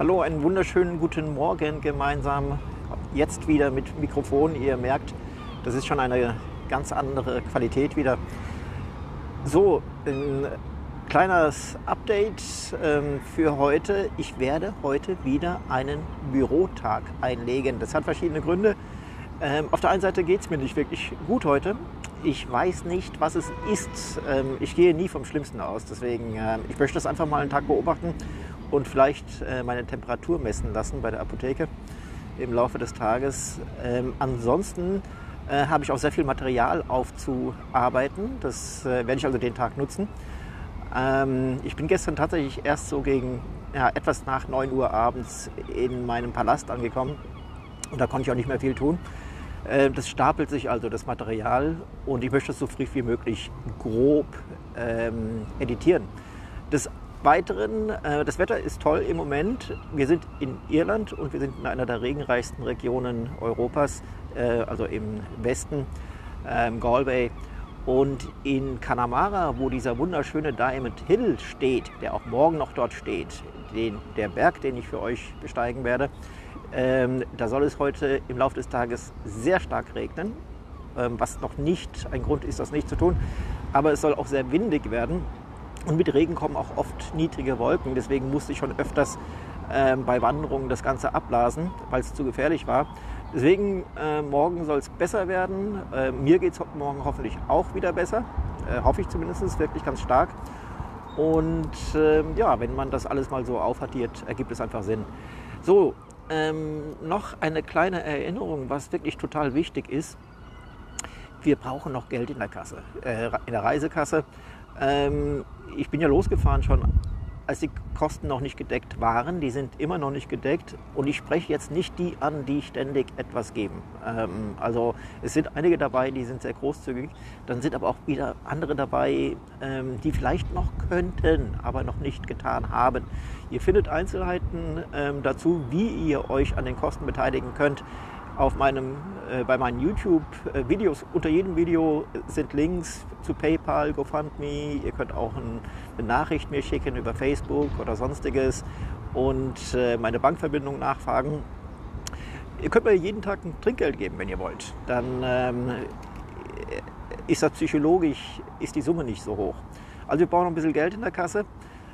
Hallo, einen wunderschönen guten Morgen gemeinsam. Jetzt wieder mit Mikrofon. Ihr merkt, das ist schon eine ganz andere Qualität wieder. So, ein kleines Update für heute. Ich werde heute wieder einen Bürotag einlegen. Das hat verschiedene Gründe. Auf der einen Seite geht es mir nicht wirklich gut heute. Ich weiß nicht, was es ist. Ich gehe nie vom Schlimmsten aus. Deswegen, ich möchte das einfach mal einen Tag beobachten und vielleicht meine Temperatur messen lassen bei der Apotheke im Laufe des Tages. Ansonsten habe ich auch sehr viel Material aufzuarbeiten. Das werde ich also den Tag nutzen. Ich bin gestern tatsächlich erst so gegen etwas nach 9 Uhr abends in meinem Palast angekommen. Und da konnte ich auch nicht mehr viel tun. Das stapelt sich also, das Material, und ich möchte es so früh wie möglich grob editieren. Des Weiteren, das Wetter ist toll im Moment. Wir sind in Irland und wir sind in einer der regenreichsten Regionen Europas, also im Westen, Galway. Und in Connemara, wo dieser wunderschöne Diamond Hill steht, der auch morgen noch dort steht, der Berg, den ich für euch besteigen werde, da soll es heute im Laufe des Tages sehr stark regnen, was noch nicht ein Grund ist, das nicht zu tun. Aber es soll auch sehr windig werden und mit Regen kommen auch oft niedrige Wolken. Deswegen musste ich schon öfters bei Wanderungen das Ganze abblasen, weil es zu gefährlich war. Deswegen morgen soll es besser werden. Mir geht es morgen hoffentlich auch wieder besser, hoffe ich zumindest, wirklich ganz stark. Und wenn man das alles mal so aufaddiert, ergibt es einfach Sinn. So, noch eine kleine Erinnerung, was wirklich total wichtig ist. Wir brauchen noch Geld in der Kasse, in der Reisekasse. Ich bin ja losgefahren schon, als die Kosten noch nicht gedeckt waren. Die sind immer noch nicht gedeckt. Und ich spreche jetzt nicht die an, die ständig etwas geben. Also es sind einige dabei, die sind sehr großzügig. Dann sind aber auch wieder andere dabei, die vielleicht noch könnten, aber noch nicht getan haben. Ihr findet Einzelheiten dazu, wie ihr euch an den Kosten beteiligen könnt, auf bei meinen YouTube-Videos. Unter jedem Video sind Links zu PayPal, GoFundMe. Ihr könnt auch eine Nachricht mir schicken über Facebook oder sonstiges und meine Bankverbindung nachfragen. Ihr könnt mir jeden Tag ein Trinkgeld geben, wenn ihr wollt. Dann ist das psychologisch, ist die Summe nicht so hoch. Also wir brauchen noch ein bisschen Geld in der Kasse.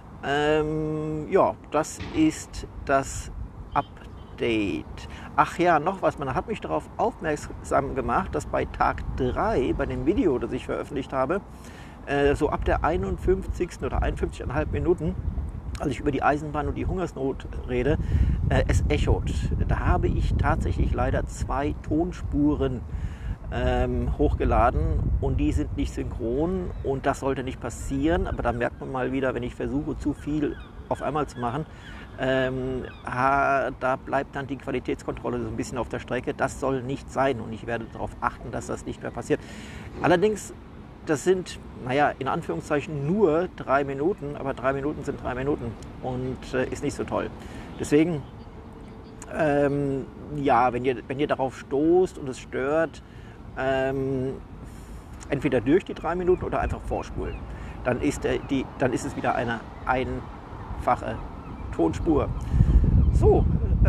Das ist das Update. Ach ja, noch was, man hat mich darauf aufmerksam gemacht, dass bei Tag 3, bei dem Video, das ich veröffentlicht habe, so ab der 51. oder 51,5 Minuten, als ich über die Eisenbahn und die Hungersnot rede, es echot. Da habe ich tatsächlich leider 2 Tonspuren hochgeladen und die sind nicht synchron und das sollte nicht passieren, aber da merkt man mal wieder, wenn ich versuche, zu viel auf einmal zu machen, da bleibt dann die Qualitätskontrolle so ein bisschen auf der Strecke. Das soll nicht sein und ich werde darauf achten, dass das nicht mehr passiert. Allerdings, das sind, in Anführungszeichen nur 3 Minuten, aber 3 Minuten sind 3 Minuten und ist nicht so toll. Deswegen, wenn ihr darauf stoßt und es stört, entweder durch die 3 Minuten oder einfach vorspulen. Dann ist es wieder eine einfache Tonspur. So,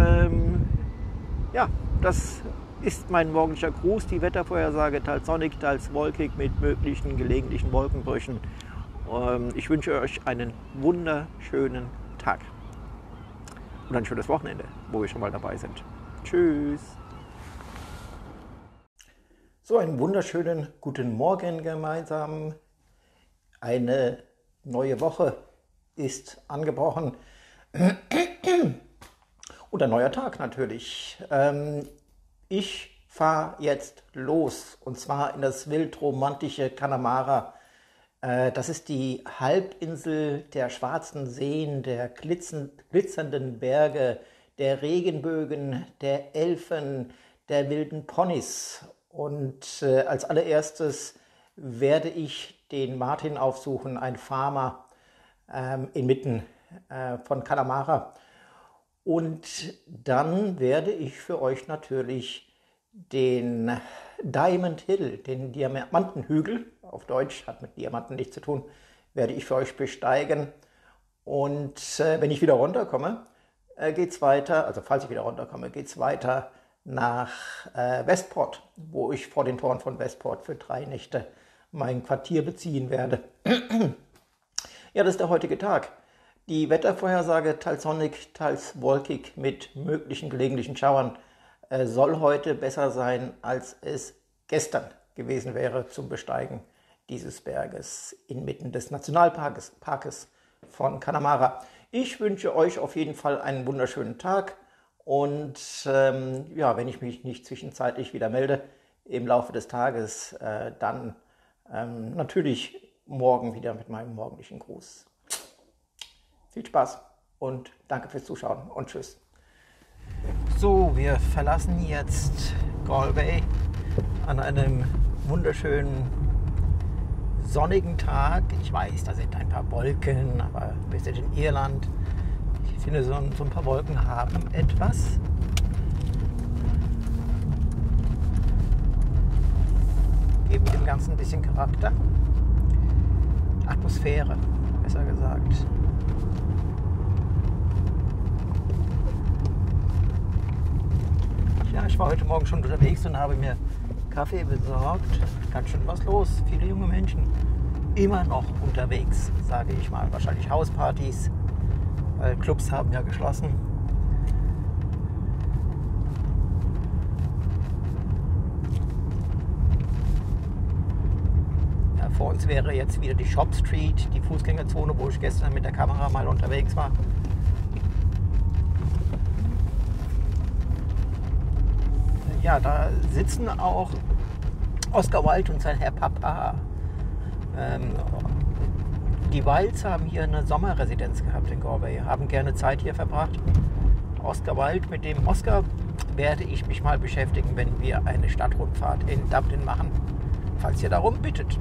das ist mein morgendlicher Gruß. Die Wettervorhersage teils sonnig, teils wolkig mit möglichen gelegentlichen Wolkenbrüchen. Ich wünsche euch einen wunderschönen Tag und ein schönes Wochenende, wo wir schon mal dabei sind. Tschüss. So, einen wunderschönen guten Morgen gemeinsam. Eine neue Woche ist angebrochen. Und ein neuer Tag natürlich. Ich fahre jetzt los und zwar in das wildromantische Connemara. Das ist die Halbinsel der schwarzen Seen, der glitzernden Berge, der Regenbögen, der Elfen, der wilden Ponys. Und als allererstes werde ich den Martin aufsuchen, ein Farmer inmitten von Connemara. Und dann werde ich für euch natürlich den Diamond Hill, den Diamantenhügel, auf Deutsch, hat mit Diamanten nichts zu tun, werde ich für euch besteigen. Und wenn ich wieder runterkomme, geht es weiter, also falls ich wieder runterkomme, geht es weiter nach Westport, wo ich vor den Toren von Westport für 3 Nächte mein Quartier beziehen werde. Ja, das ist der heutige Tag. Die Wettervorhersage, teils sonnig, teils wolkig mit möglichen gelegentlichen Schauern, soll heute besser sein, als es gestern gewesen wäre zum Besteigen dieses Berges inmitten des Nationalparkes von Connemara. Ich wünsche euch auf jeden Fall einen wunderschönen Tag und ja, wenn ich mich nicht zwischenzeitlich wieder melde im Laufe des Tages, dann natürlich morgen wieder mit meinem morgendlichen Gruß. Viel Spaß und danke fürs Zuschauen und tschüss. So, wir verlassen jetzt Galway an einem wunderschönen sonnigen Tag. Ich weiß, da sind ein paar Wolken, aber wir sind in Irland. Ich finde, so ein paar Wolken haben etwas. Geben dem Ganzen ein bisschen Charakter. Atmosphäre, besser gesagt. Ja, ich war heute Morgen schon unterwegs und habe mir Kaffee besorgt. Ganz schön was los. Viele junge Menschen immer noch unterwegs, sage ich mal. Wahrscheinlich Hauspartys, weil Clubs haben ja geschlossen. Ja, vor uns wäre jetzt wieder die Shop Street, die Fußgängerzone, wo ich gestern mit der Kamera mal unterwegs war. Ja, da sitzen auch Oscar Wilde und sein Herr Papa. Die Wildes haben hier eine Sommerresidenz gehabt in Galway, haben gerne Zeit hier verbracht. Oscar Wilde, mit dem Oscar werde ich mich mal beschäftigen, wenn wir eine Stadtrundfahrt in Dublin machen, falls ihr darum bittet.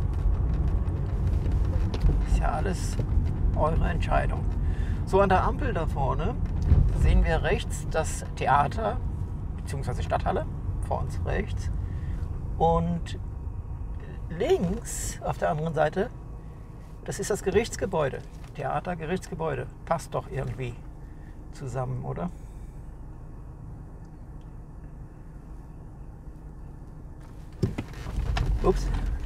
Ist ja alles eure Entscheidung. So, an der Ampel da vorne sehen wir rechts das Theater, beziehungsweise Stadthalle, vor uns rechts. Und links auf der anderen Seite, das ist das Gerichtsgebäude. Theater, Gerichtsgebäude. Passt doch irgendwie zusammen, oder? Ups.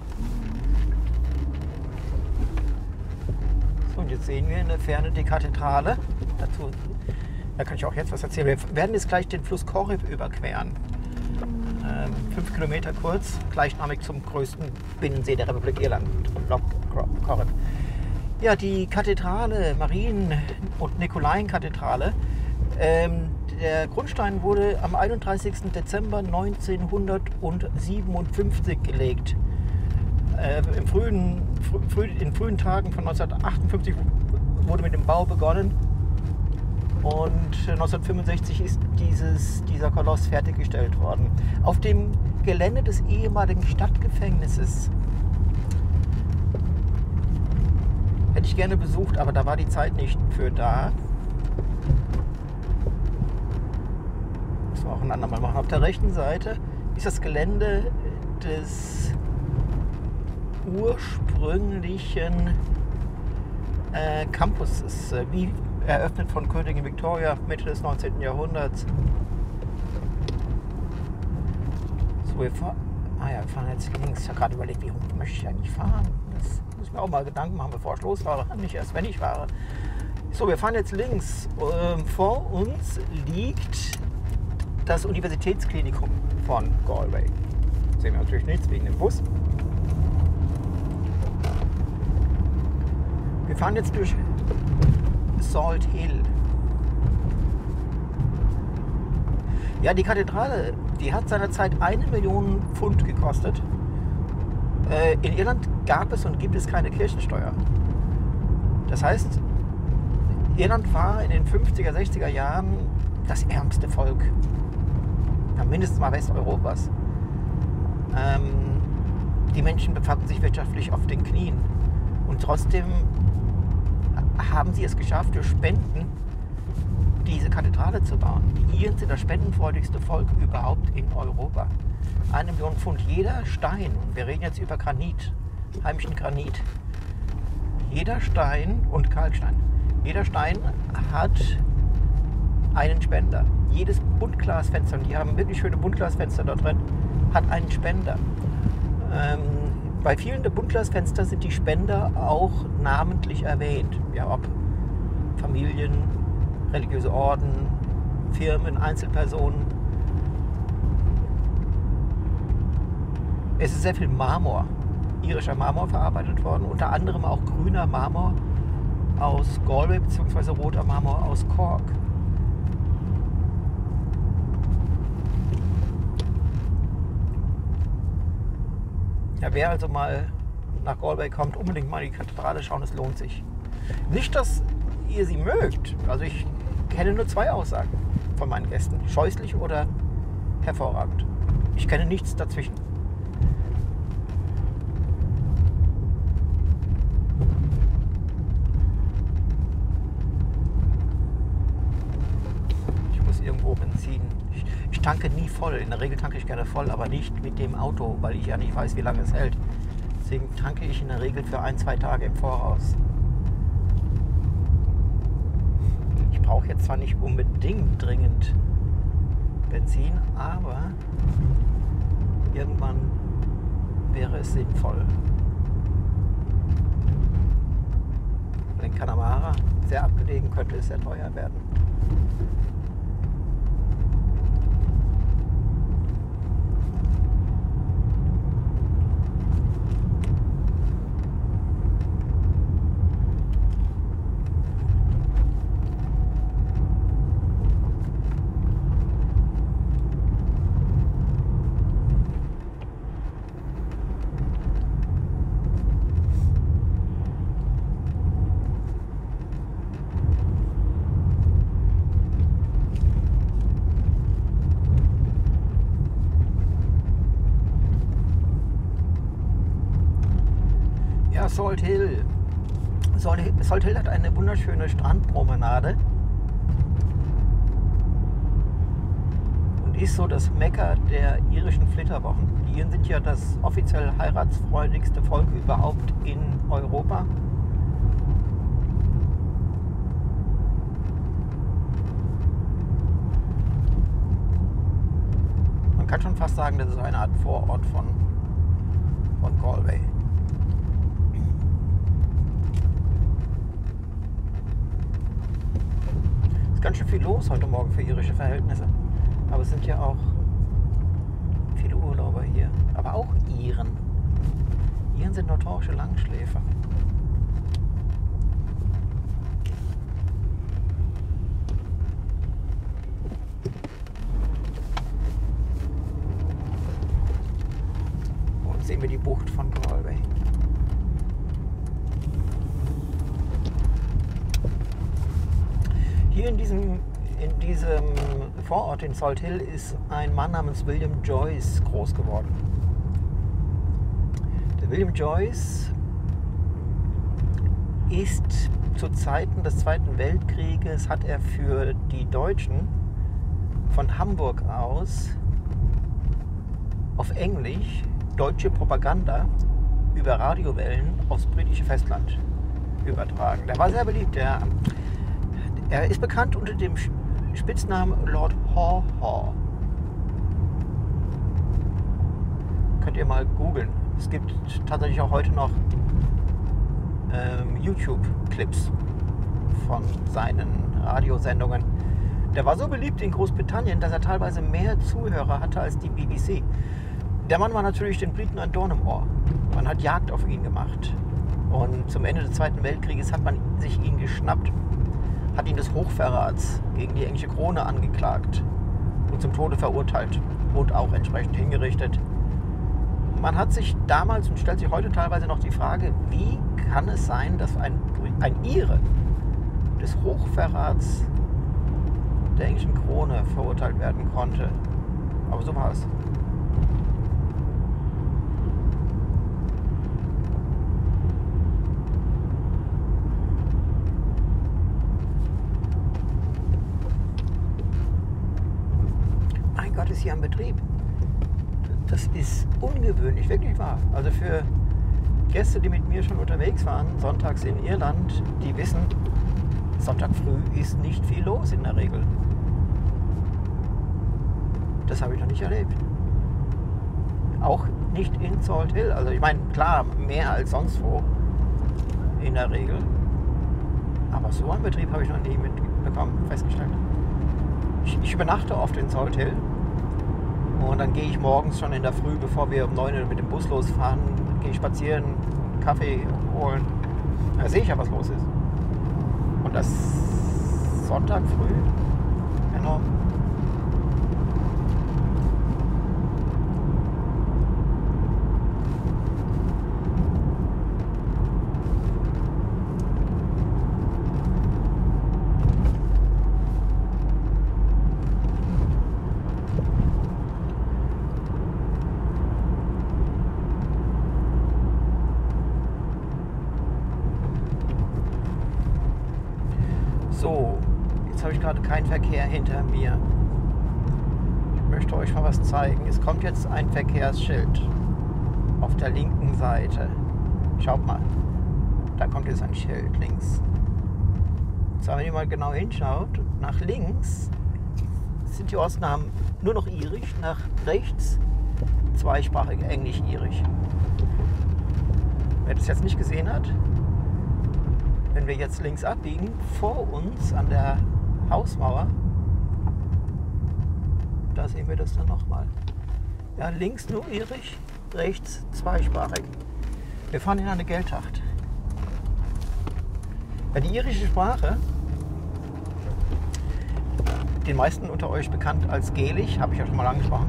So, und jetzt sehen wir in der Ferne die Kathedrale. Dazu, da kann ich auch jetzt was erzählen. Wir werden jetzt gleich den Fluss Corrib überqueren. 5 Kilometer kurz, gleichnamig zum größten Binnensee der Republik Irland, Loch Corrib. Ja, die Kathedrale, Marien- und Nikolaien-Kathedrale, der Grundstein wurde am 31. Dezember 1957 gelegt. In frühen Tagen von 1958 wurde mit dem Bau begonnen. Und 1965 ist dieser Koloss fertiggestellt worden. Auf dem Gelände des ehemaligen Stadtgefängnisses. Hätte ich gerne besucht, aber da war die Zeit nicht für da. Das wir auch ein andermal machen. Auf der rechten Seite ist das Gelände des ursprünglichen Campuses, wie eröffnet von Königin Victoria Mitte des 19. Jahrhunderts. So, wir fahren jetzt links. Ich habe gerade überlegt, wie rum möchte ich eigentlich fahren. Das muss ich mir auch mal Gedanken machen, bevor ich losfahre. Nicht erst, wenn ich fahre. So, wir fahren jetzt links. Vor uns liegt das Universitätsklinikum von Galway. Sehen wir natürlich nichts wegen dem Bus. Wir fahren jetzt durch Salt Hill. Ja, die Kathedrale, die hat seinerzeit 1 Million Pfund gekostet. In Irland gab es und gibt es keine Kirchensteuer. Das heißt, Irland war in den 50er, 60er Jahren das ärmste Volk. Ja, mindestens mal Westeuropas. Die Menschen befanden sich wirtschaftlich auf den Knien. Und trotzdem haben sie es geschafft, durch Spenden diese Kathedrale zu bauen. Die Iren sind das spendenfreudigste Volk überhaupt in Europa. 1 Million Pfund. Jeder Stein, und wir reden jetzt über Granit, heimischen Granit, jeder Stein und Kalkstein, jeder Stein hat einen Spender. Jedes Buntglasfenster, und die haben wirklich schöne Buntglasfenster da drin, hat einen Spender. Bei vielen der Buntglasfenster sind die Spender auch namentlich erwähnt. Ja, ob Familien, religiöse Orden, Firmen, Einzelpersonen. Es ist sehr viel Marmor, irischer Marmor verarbeitet worden, unter anderem auch grüner Marmor aus Galway bzw. roter Marmor aus Cork. Ja, wer also mal nach Galway kommt, unbedingt mal die Kathedrale schauen, es lohnt sich. Nicht, dass ihr sie mögt, also ich kenne nur 2 Aussagen von meinen Gästen, scheußlich oder hervorragend. Ich kenne nichts dazwischen. Irgendwo Benzin. Ich tanke nie voll. In der Regel tanke ich gerne voll, aber nicht mit dem Auto, weil ich ja nicht weiß, wie lange es hält. Deswegen tanke ich in der Regel für 1-2 Tage im Voraus. Ich brauche jetzt zwar nicht unbedingt dringend Benzin, aber irgendwann wäre es sinnvoll. In Connemara, sehr abgelegen, könnte es sehr teuer werden. Salt Hill. Salt Hill hat eine wunderschöne Strandpromenade und ist so das Mekka der irischen Flitterwochen. Die Iren sind ja das offiziell heiratsfreudigste Volk überhaupt in Europa. Man kann schon fast sagen, das ist eine Art Vorort von Galway. Ganz schön viel los heute Morgen für irische Verhältnisse. Aber es sind ja auch viele Urlauber hier. Aber auch Iren. Iren sind notorische Langschläfer. Und sehen wir die Bucht von Galway. Hier in diesem Vorort in Salt Hill ist ein Mann namens William Joyce groß geworden. Der William Joyce ist zu Zeiten des Zweiten Weltkrieges, hat er für die Deutschen von Hamburg aus auf Englisch deutsche Propaganda über Radiowellen aufs britische Festland übertragen. Der war sehr beliebt. Er ist bekannt unter dem Spitznamen Lord Haw Haw. Könnt ihr mal googeln. Es gibt tatsächlich auch heute noch YouTube-Clips von seinen Radiosendungen. Der war so beliebt in Großbritannien, dass er teilweise mehr Zuhörer hatte als die BBC. Der Mann war natürlich den Briten ein Dorn im Ohr. Man hat Jagd auf ihn gemacht. Und zum Ende des Zweiten Weltkrieges hat man sich ihn geschnappt, hat ihn des Hochverrats gegen die englische Krone angeklagt und zum Tode verurteilt und auch entsprechend hingerichtet. Man hat sich damals und stellt sich heute teilweise noch die Frage, wie kann es sein, dass ein Ire des Hochverrats der englischen Krone verurteilt werden konnte. Aber so war es. Gott ist hier am Betrieb. Das ist ungewöhnlich, wirklich wahr. Also für Gäste, die mit mir schon unterwegs waren, sonntags in Irland, die wissen, Sonntag früh ist nicht viel los in der Regel. Das habe ich noch nicht erlebt. Auch nicht in Salt Hill. Also ich meine, klar, mehr als sonst wo in der Regel. Aber so einen Betrieb habe ich noch nie mitbekommen, festgestellt. Ich übernachte oft in Salt Hill. Und dann gehe ich morgens schon in der Früh, bevor wir um 9 Uhr mit dem Bus losfahren, gehe ich spazieren, Kaffee holen. Da sehe ich ja, was los ist. Und das Sonntag früh enorm. So, jetzt habe ich gerade keinen Verkehr hinter mir. Ich möchte euch mal was zeigen. Es kommt jetzt ein Verkehrsschild auf der linken Seite. Schaut mal, da kommt jetzt ein Schild links. Und zwar, wenn ihr mal genau hinschaut, nach links sind die Ortsnamen nur noch irisch, nach rechts zweisprachig englisch-irisch. Wer das jetzt nicht gesehen hat, wenn wir jetzt links abbiegen, vor uns an der Hausmauer, da sehen wir das dann nochmal. Ja, links nur irisch, rechts zweisprachig. Wir fahren in eine Geldtacht. Ja, die irische Sprache, den meisten unter euch bekannt als Gälisch, habe ich ja schon mal angesprochen.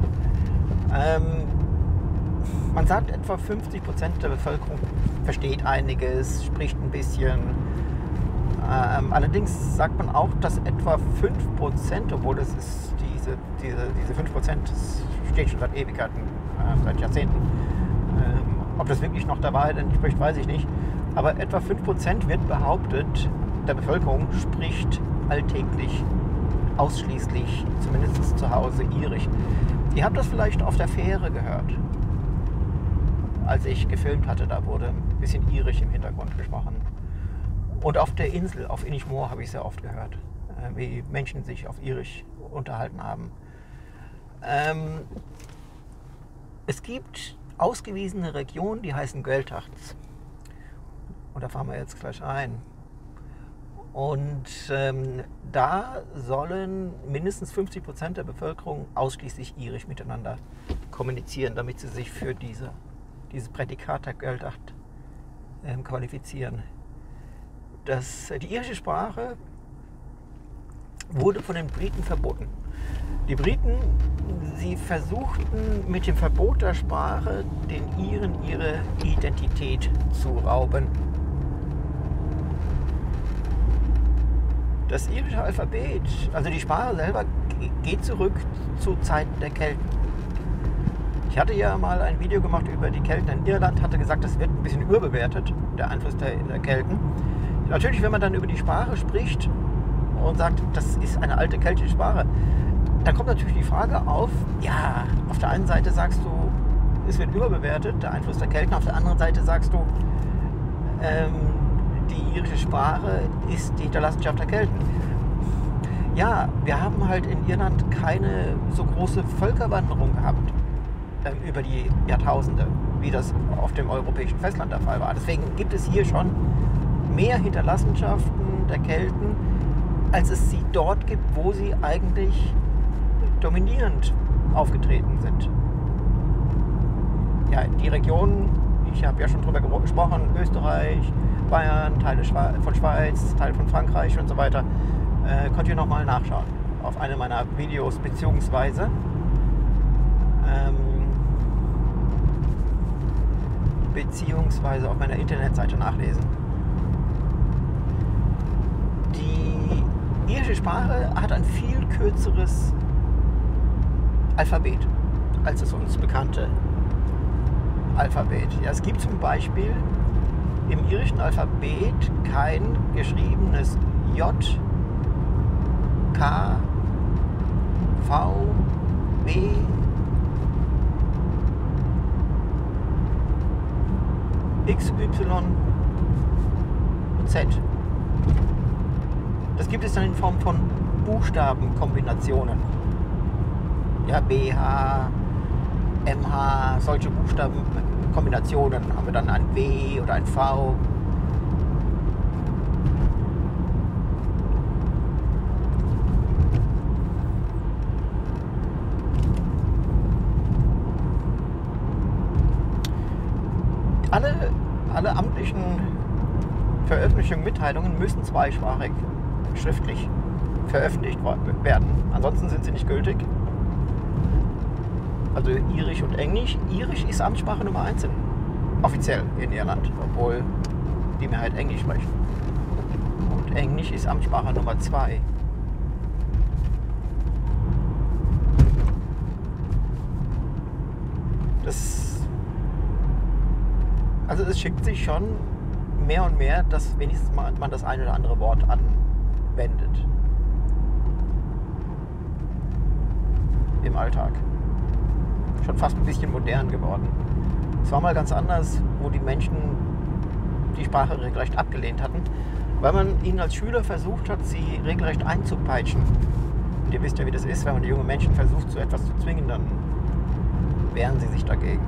Man sagt, etwa 50% der Bevölkerung versteht einiges, spricht ein bisschen. Allerdings sagt man auch, dass etwa 5%, obwohl das ist diese 5%, das steht schon seit Ewigkeiten, seit Jahrzehnten. Ob das wirklich noch der Wahrheit entspricht, weiß ich nicht. Aber etwa 5% wird behauptet, der Bevölkerung spricht alltäglich ausschließlich, zumindest zu Hause, irisch. Ihr habt das vielleicht auf der Fähre gehört. Als ich gefilmt hatte, da wurde ein bisschen irisch im Hintergrund gesprochen. Und auf der Insel, auf Inishmore, habe ich sehr oft gehört, wie Menschen sich auf irisch unterhalten haben. Es gibt ausgewiesene Regionen, die heißen Gaeltachts. Und da fahren wir jetzt gleich ein. Und da sollen mindestens 50% der Bevölkerung ausschließlich irisch miteinander kommunizieren, damit sie sich für dieses Prädikat der Gaeltacht qualifizieren. Die irische Sprache wurde von den Briten verboten. Die Briten, sie versuchten mit dem Verbot der Sprache den Iren ihre Identität zu rauben. Das irische Alphabet, also die Sprache selber, geht zurück zu Zeiten der Kelten. Ich hatte ja mal ein Video gemacht über die Kelten in Irland, hatte gesagt, das wird ein bisschen überbewertet, der Einfluss der Kelten. Natürlich, wenn man dann über die Sprache spricht und sagt, das ist eine alte keltische Sprache, dann kommt natürlich die Frage auf, ja, auf der einen Seite sagst du, es wird überbewertet, der Einfluss der Kelten, auf der anderen Seite sagst du, die irische Sprache ist die Hinterlassenschaft der Kelten. Ja, wir haben halt in Irland keine so große Völkerwanderung gehabt über die Jahrtausende, wie das auf dem europäischen Festland der Fall war. Deswegen gibt es hier schon mehr Hinterlassenschaften der Kelten, als es sie dort gibt, wo sie eigentlich dominierend aufgetreten sind. Ja, die Regionen, ich habe ja schon drüber gesprochen, Österreich, Bayern, Teile von Schweiz, Teile von Frankreich und so weiter, könnt ihr nochmal nachschauen auf einem meiner Videos, beziehungsweise auf meiner Internetseite nachlesen. Die irische Sprache hat ein viel kürzeres Alphabet als das uns bekannte Alphabet. Ja, es gibt zum Beispiel im irischen Alphabet kein geschriebenes J, K, V, W, X, Y und Z. Das gibt es dann in Form von Buchstabenkombinationen. Ja, BH, MH, solche Buchstabenkombinationen. Haben wir dann ein W oder ein V. Alle amtlichen Veröffentlichungen, Mitteilungen müssen zweisprachig schriftlich veröffentlicht werden. Ansonsten sind sie nicht gültig. Also Irisch und Englisch. Irisch ist Amtssprache Nummer 1 offiziell in Irland, obwohl die Mehrheit Englisch spricht. Und Englisch ist Amtssprache Nummer 2. Also es schickt sich schon mehr und mehr, dass wenigstens man das eine oder andere Wort anwendet im Alltag. Schon fast ein bisschen modern geworden. Es war mal ganz anders, wo die Menschen die Sprache regelrecht abgelehnt hatten, weil man ihnen als Schüler versucht hat, sie regelrecht einzupeitschen. Und ihr wisst ja, wie das ist, wenn man die jungen Menschen versucht, zu etwas zu zwingen, dann wehren sie sich dagegen.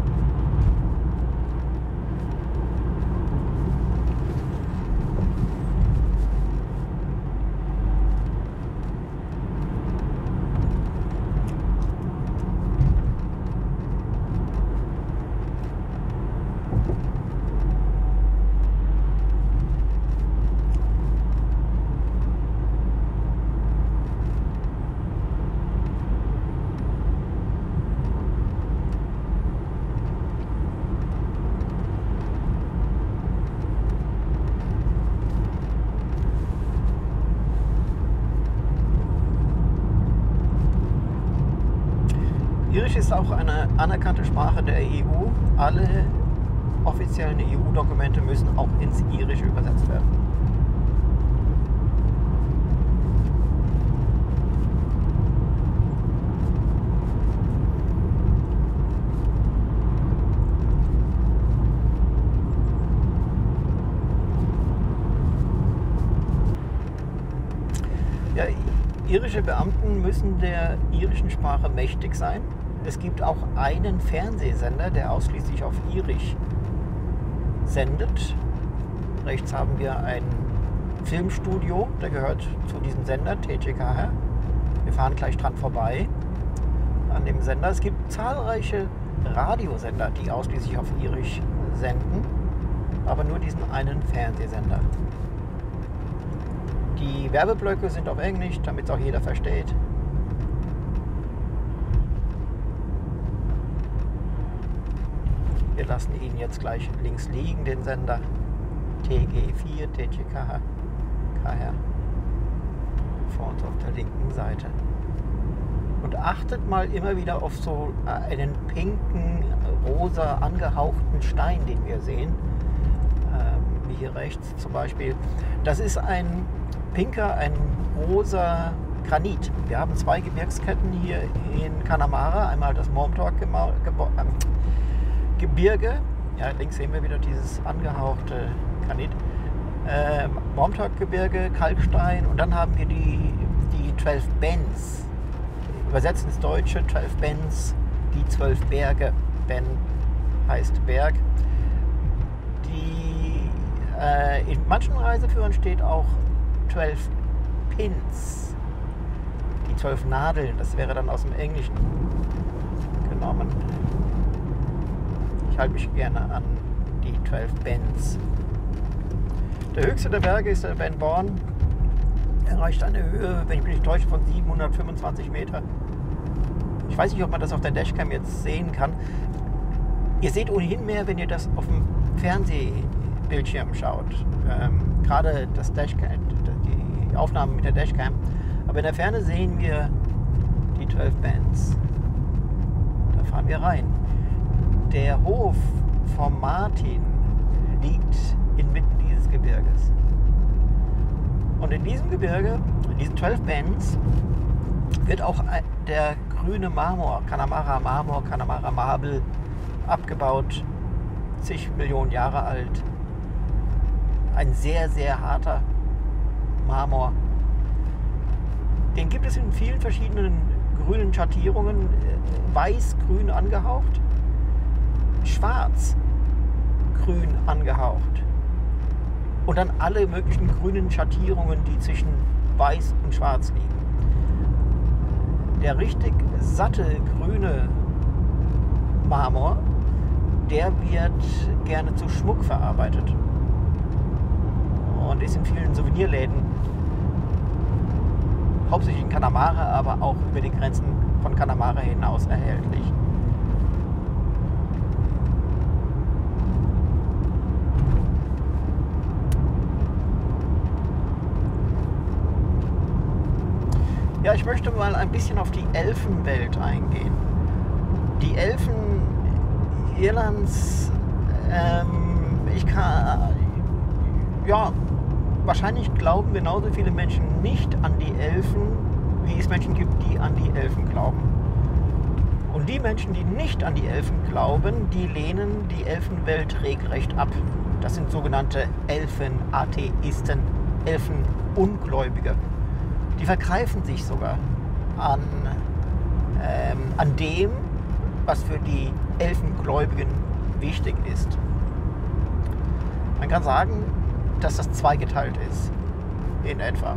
Irisch ist auch eine anerkannte Sprache der EU. Alle offiziellen EU-Dokumente müssen auch ins Irische übersetzt werden. Ja, irische Beamten müssen der irischen Sprache mächtig sein. Es gibt auch einen Fernsehsender, der ausschließlich auf Irisch sendet. Rechts haben wir ein Filmstudio, der gehört zu diesem Sender, TGKH. Wir fahren gleich dran vorbei an dem Sender. Es gibt zahlreiche Radiosender, die ausschließlich auf Irisch senden, aber nur diesen einen Fernsehsender. Die Werbeblöcke sind auf Englisch, damit es auch jeder versteht. Wir lassen ihn jetzt gleich links liegen, den Sender TG4, TGKH, vor uns auf der linken Seite. Und achtet mal immer wieder auf so einen pinken, rosa angehauchten Stein, den wir sehen. Wie hier rechts zum Beispiel. Das ist ein pinker, ein rosa Granit. Wir haben zwei Gebirgsketten hier in Connemara. Einmal das Montauk-Gebirge. Ja, links sehen wir wieder dieses angehauchte Granit. Montauk-Gebirge, Kalkstein. Und dann haben wir die 12 Bens. Übersetzt ins Deutsche 12 Bens, die 12 Berge. Ben heißt Berg. In manchen Reiseführern steht auch 12 Pins, die 12 Nadeln, das wäre dann aus dem Englischen genommen. Ich halte mich gerne an die 12 Bens. Der höchste der Berge ist der Ben Born. Er erreicht eine Höhe, wenn ich mich nicht täusche, von 725 Meter. Ich weiß nicht, ob man das auf der Dashcam jetzt sehen kann. Ihr seht ohnehin mehr, wenn ihr das auf dem Fernsehbildschirm schaut. Gerade das Dashcam, die Aufnahmen mit der Dashcam. Aber in der Ferne sehen wir die 12 Bens. Da fahren wir rein. Der Hof vom Martin liegt inmitten dieses Gebirges. Und in diesem Gebirge, in diesen 12 Bens, wird auch der grüne Marmor, Connemara Marmor, Connemara Marble, abgebaut, zig Millionen Jahre alt. Ein sehr, sehr harter Marmor. Den gibt es in vielen verschiedenen grünen Schattierungen, weiß-grün angehaucht, schwarz-grün angehaucht und dann alle möglichen grünen Schattierungen, die zwischen weiß und schwarz liegen. Der richtig satte grüne Marmor, der wird gerne zu Schmuck verarbeitet und ist in vielen Souvenirläden, hauptsächlich in Connemara, aber auch über die Grenzen von Connemara hinaus erhältlich. Ja, ich möchte mal ein bisschen auf die Elfenwelt eingehen. Die Elfen Irlands, wahrscheinlich glauben genauso viele Menschen nicht an die Elfen, wie es Menschen gibt, die an die Elfen glauben. Und die Menschen, die nicht an die Elfen glauben, die lehnen die Elfenwelt regelrecht ab. Das sind sogenannte Elfenatheisten, Elfenungläubige. Die vergreifen sich sogar an dem, was für die Elfengläubigen wichtig ist. Man kann sagen, dass das zweigeteilt ist, in etwa.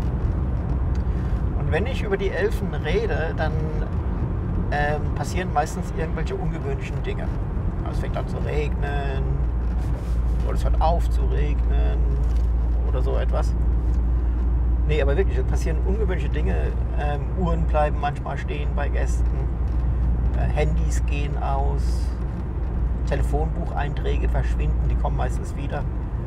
Und wenn ich über die Elfen rede, dann passieren meistens irgendwelche ungewöhnlichen Dinge. Also es fängt an zu regnen, oder es hört auf zu regnen, oder so etwas. Nee, aber wirklich, es passieren ungewöhnliche Dinge. Uhren bleiben manchmal stehen bei Gästen, Handys gehen aus, Telefonbucheinträge verschwinden, die kommen meistens wieder.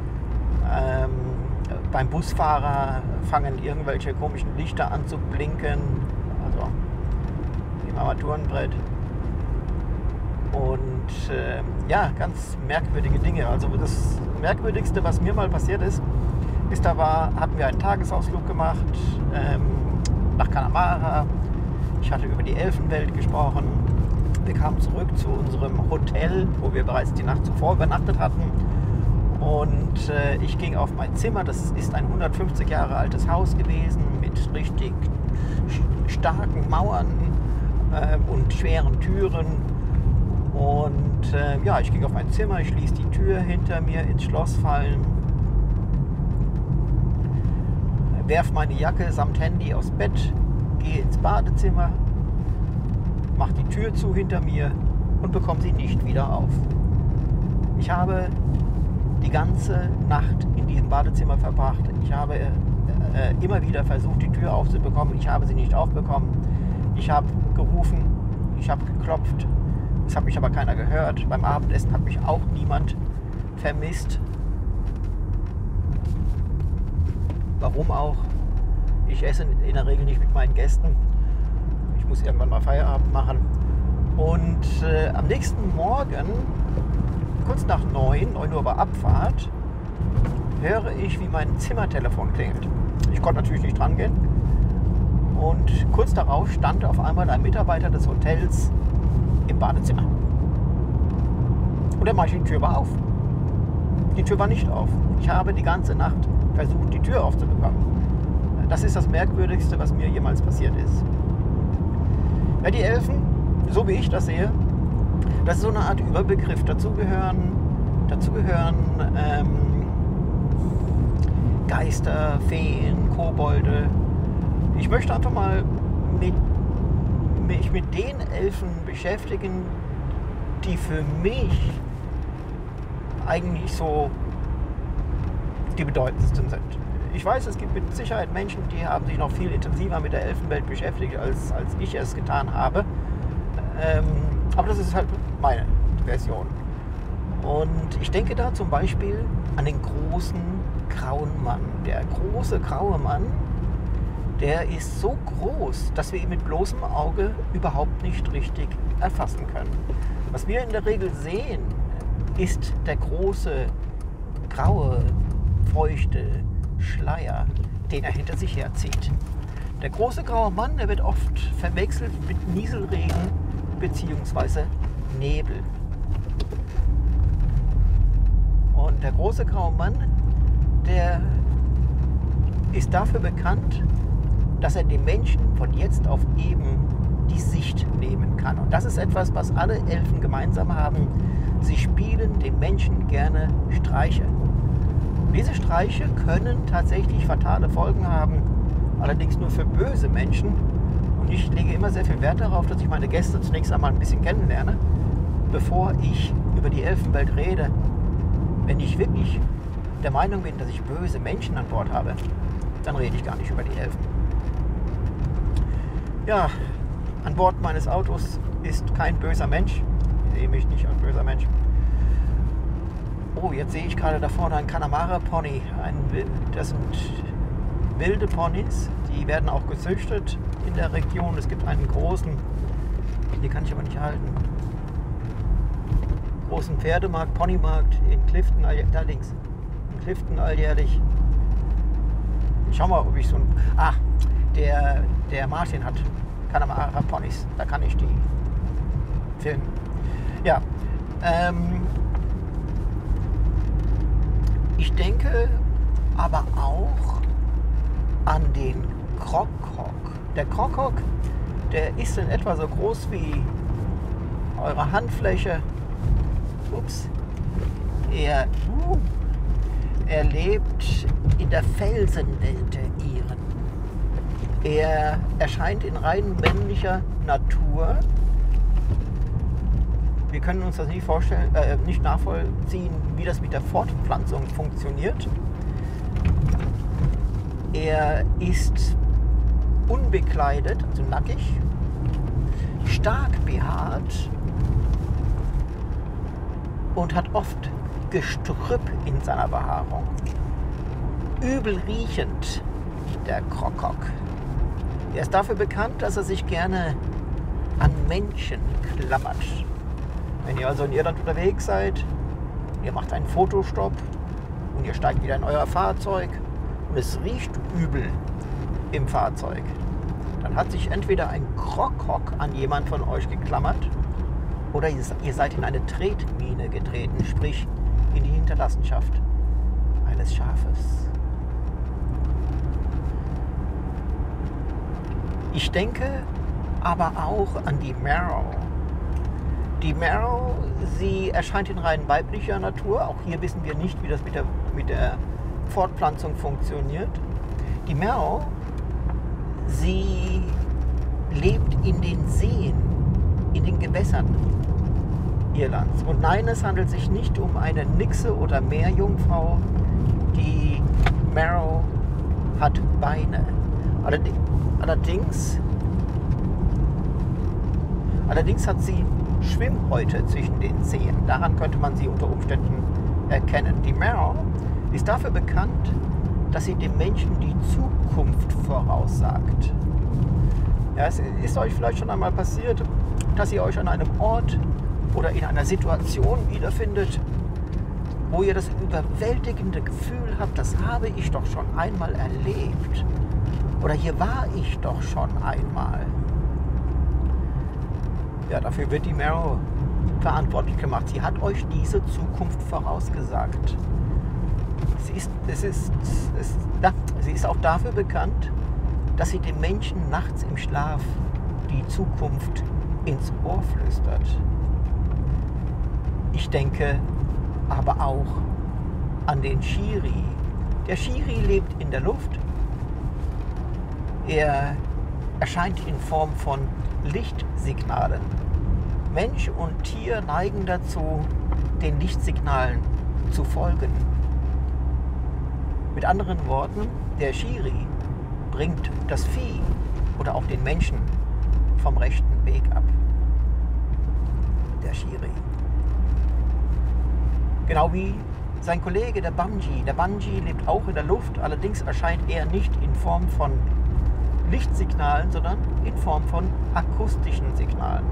Beim Busfahrer fangen irgendwelche komischen Lichter an zu blinken, also im Armaturenbrett. Und ganz merkwürdige Dinge. Also das Merkwürdigste, was mir mal passiert ist, hatten wir einen Tagesausflug gemacht nach Connemara. Ich hatte über die Elfenwelt gesprochen. Wir kamen zurück zu unserem Hotel, wo wir bereits die Nacht zuvor übernachtet hatten. Und ich ging auf mein Zimmer. Das ist ein 150 Jahre altes Haus gewesen mit richtig starken Mauern und schweren Türen. Und ich ging auf mein Zimmer. Ich ließ die Tür hinter mir ins Schloss fallen. Werf meine Jacke samt Handy aufs Bett, gehe ins Badezimmer, mach die Tür zu hinter mir und bekomme sie nicht wieder auf. Ich habe die ganze Nacht in diesem Badezimmer verbracht. Ich habe immer wieder versucht, die Tür aufzubekommen. Ich habe sie nicht aufbekommen. Ich habe gerufen, ich habe geklopft. Es hat mich aber keiner gehört. Beim Abendessen hat mich auch niemand vermisst. Warum auch? Ich esse in der Regel nicht mit meinen Gästen. Ich muss irgendwann mal Feierabend machen. Und am nächsten Morgen, kurz nach 9 Uhr bei Abfahrt, höre ich, wie mein Zimmertelefon klingelt. Ich konnte natürlich nicht dran gehen. Und kurz darauf stand auf einmal ein Mitarbeiter des Hotels im Badezimmer. Und er machte die Tür war auf. Die Tür war nicht auf. Ich habe die ganze Nacht versucht, die Tür aufzubekommen. Das ist das Merkwürdigste, was mir jemals passiert ist. Ja, die Elfen, so wie ich das sehe, das ist so eine Art Überbegriff. Dazu gehören Geister, Feen, Kobolde. Ich möchte einfach mal mich mit den Elfen beschäftigen, die für mich eigentlich so die bedeutendsten sind. Ich weiß, es gibt mit Sicherheit Menschen, die haben sich noch viel intensiver mit der Elfenwelt beschäftigt, als ich es getan habe. Aber das ist halt meine Version. Und ich denke da zum Beispiel an den großen grauen Mann. Der große graue Mann, der ist so groß, dass wir ihn mit bloßem Auge überhaupt nicht richtig erfassen können. Was wir in der Regel sehen, ist der große, graue, feuchte Schleier, den er hinter sich herzieht. Der große graue Mann, der wird oft verwechselt mit Nieselregen bzw. Nebel. Und der große graue Mann, der ist dafür bekannt, dass er die Menschen von jetzt auf eben die Sicht nehmen kann. Und das ist etwas, was alle Elfen gemeinsam haben. Sie spielen dem Menschen gerne Streiche. Und diese Streiche können tatsächlich fatale Folgen haben, allerdings nur für böse Menschen. Und ich lege immer sehr viel Wert darauf, dass ich meine Gäste zunächst einmal ein bisschen kennenlerne, bevor ich über die Elfenwelt rede. Wenn ich wirklich der Meinung bin, dass ich böse Menschen an Bord habe, dann rede ich gar nicht über die Elfen. Ja, an Bord meines Autos ist kein böser Mensch. Ich sehe mich nicht als böser Mensch. Oh, jetzt sehe ich gerade da vorne einen Connemara-Pony. Das sind wilde Ponys, die werden auch gezüchtet in der Region. Es gibt einen großen, hier kann ich aber nicht halten, großen Pferdemarkt, Ponymarkt in Clifton, da links. In Clifton alljährlich. Ich schau mal, ob ich so ein... der Martin hat Connemara Ponys, da kann ich die filmen. Ja, ich denke aber auch an den Krokok. Der Krokok, der ist in etwa so groß wie eure Handfläche. Ups. Er lebt in der Felsenwelt der Iren. Er erscheint in rein männlicher Natur. Wir können uns das nicht nachvollziehen, wie das mit der Fortpflanzung funktioniert. Er ist unbekleidet, also nackig, stark behaart und hat oft Gestrüpp in seiner Behaarung. Übel riechend, der Krokok. Er ist dafür bekannt, dass er sich gerne an Menschen klammert. Wenn ihr also in Irland unterwegs seid, ihr macht einen Fotostopp und ihr steigt wieder in euer Fahrzeug und es riecht übel im Fahrzeug, dann hat sich entweder ein Krokok an jemand von euch geklammert oder ihr seid in eine Tretmine getreten, sprich in die Hinterlassenschaft eines Schafes. Ich denke aber auch an die Marrow. Die Marrow, sie erscheint in rein weiblicher Natur. Auch hier wissen wir nicht, wie das mit der Fortpflanzung funktioniert. Die Marrow, sie lebt in den Seen, in den Gewässern Irlands. Und nein, es handelt sich nicht um eine Nixe oder Meerjungfrau. Die Marrow hat Beine. Allerdings hat sie Schwimmhäute zwischen den Zehen. Daran könnte man sie unter Umständen erkennen. Die Marrow ist dafür bekannt, dass sie dem Menschen die Zukunft voraussagt. Ja, es ist euch vielleicht schon einmal passiert, dass ihr euch an einem Ort oder in einer Situation wiederfindet, wo ihr das überwältigende Gefühl habt, das habe ich doch schon einmal erlebt. Oder hier war ich doch schon einmal. Ja, dafür wird die Marrow verantwortlich gemacht. Sie hat euch diese Zukunft vorausgesagt. Sie ist auch dafür bekannt, dass sie dem Menschen nachts im Schlaf die Zukunft ins Ohr flüstert. Ich denke aber auch an den Shiri. Der Shiri lebt in der Luft. Er erscheint in Form von Lichtsignalen. Mensch und Tier neigen dazu, den Lichtsignalen zu folgen. Mit anderen Worten, der Shiri bringt das Vieh oder auch den Menschen vom rechten Weg ab. Der Shiri. Genau wie sein Kollege, der Banshee. Der Banshee lebt auch in der Luft, allerdings erscheint er nicht in Form von Lichtsignalen, sondern in Form von akustischen Signalen.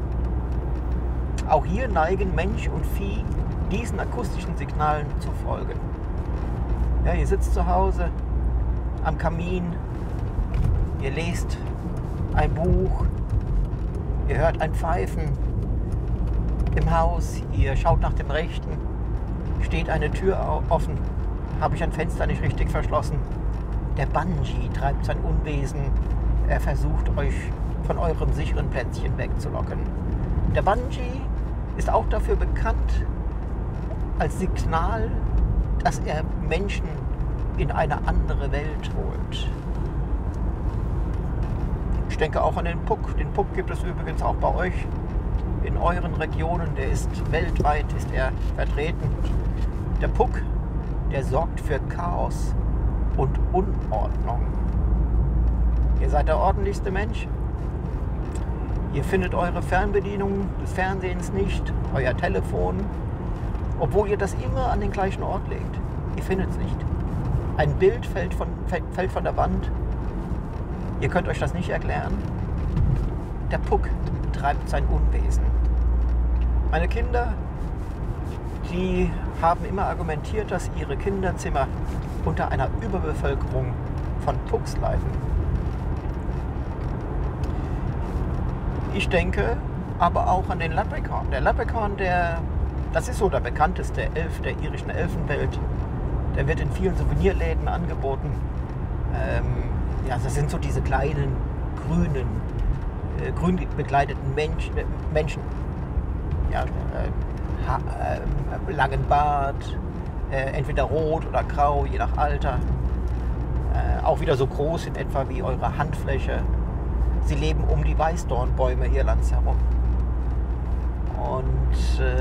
Auch hier neigen Mensch und Vieh diesen akustischen Signalen zu folgen. Ja, ihr sitzt zu Hause am Kamin, ihr lest ein Buch, ihr hört ein Pfeifen im Haus, ihr schaut nach dem Rechten, steht eine Tür offen, habe ich ein Fenster nicht richtig verschlossen. Der Banshee treibt sein Unwesen, er versucht euch von eurem sicheren Plätzchen wegzulocken. Der Bungee ist auch dafür bekannt als Signal, dass er Menschen in eine andere Welt holt. Ich denke auch an den Puck. Den Puck gibt es übrigens auch bei euch in euren Regionen. Der ist weltweit vertreten. Der Puck, der sorgt für Chaos und Unordnung. Ihr seid der ordentlichste Mensch. Ihr findet eure Fernbedienung des Fernsehens nicht, euer Telefon, obwohl ihr das immer an den gleichen Ort legt. Ihr findet es nicht. Ein Bild fällt von der Wand. Ihr könnt euch das nicht erklären. Der Puck treibt sein Unwesen. Meine Kinder, die haben immer argumentiert, dass ihre Kinderzimmer unter einer Überbevölkerung von Pucks leiden. Ich denke aber auch an den Leprechaun. Der Leprechaun, das ist so der bekannteste Elf der irischen Elfenwelt. Der wird in vielen Souvenirläden angeboten. Das sind so diese kleinen, grün bekleideten Menschen. Ja, langen Bart, entweder rot oder grau, je nach Alter. Auch wieder so groß in etwa wie eure Handfläche. Sie leben um die Weißdornbäume Irlands herum. Und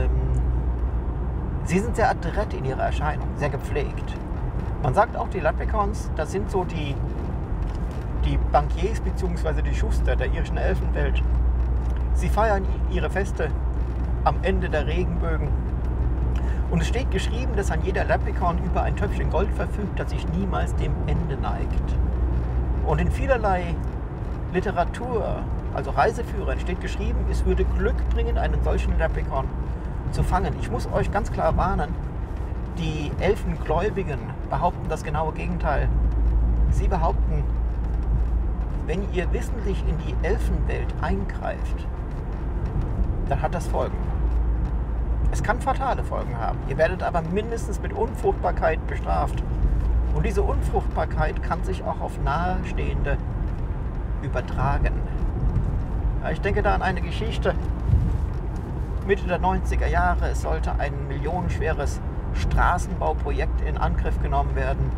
sie sind sehr adrett in ihrer Erscheinung, sehr gepflegt. Man sagt auch, die Leprechauns, das sind so die Bankiers bzw. die Schuster der irischen Elfenwelt. Sie feiern ihre Feste am Ende der Regenbögen. Und es steht geschrieben, dass ein jeder Leprechaun über ein Töpfchen Gold verfügt, das sich niemals dem Ende neigt. Und in vielerlei Literatur, also Reiseführern, steht geschrieben, es würde Glück bringen, einen solchen Leprechaun zu fangen. Ich muss euch ganz klar warnen, die Elfengläubigen behaupten das genaue Gegenteil. Sie behaupten, wenn ihr wissentlich in die Elfenwelt eingreift, dann hat das Folgen. Es kann fatale Folgen haben. Ihr werdet aber mindestens mit Unfruchtbarkeit bestraft. Und diese Unfruchtbarkeit kann sich auch auf Nahestehende übertragen. Ja, ich denke da an eine Geschichte Mitte der 90er Jahre. Es sollte ein millionenschweres Straßenbauprojekt in Angriff genommen werden.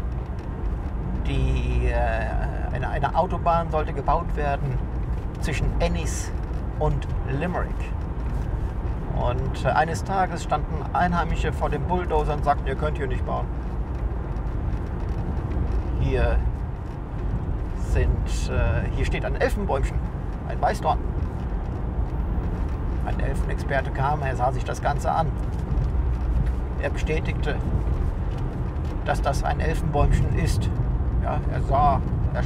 Eine Autobahn sollte gebaut werden zwischen Ennis und Limerick. Und eines Tages standen Einheimische vor dem Bulldozer und sagten, ihr könnt hier nicht bauen. Hier steht ein Elfenbäumchen, ein Weißdorn. Ein Elfenexperte kam, er sah sich das Ganze an. Er bestätigte, dass das ein Elfenbäumchen ist. Ja, er sah,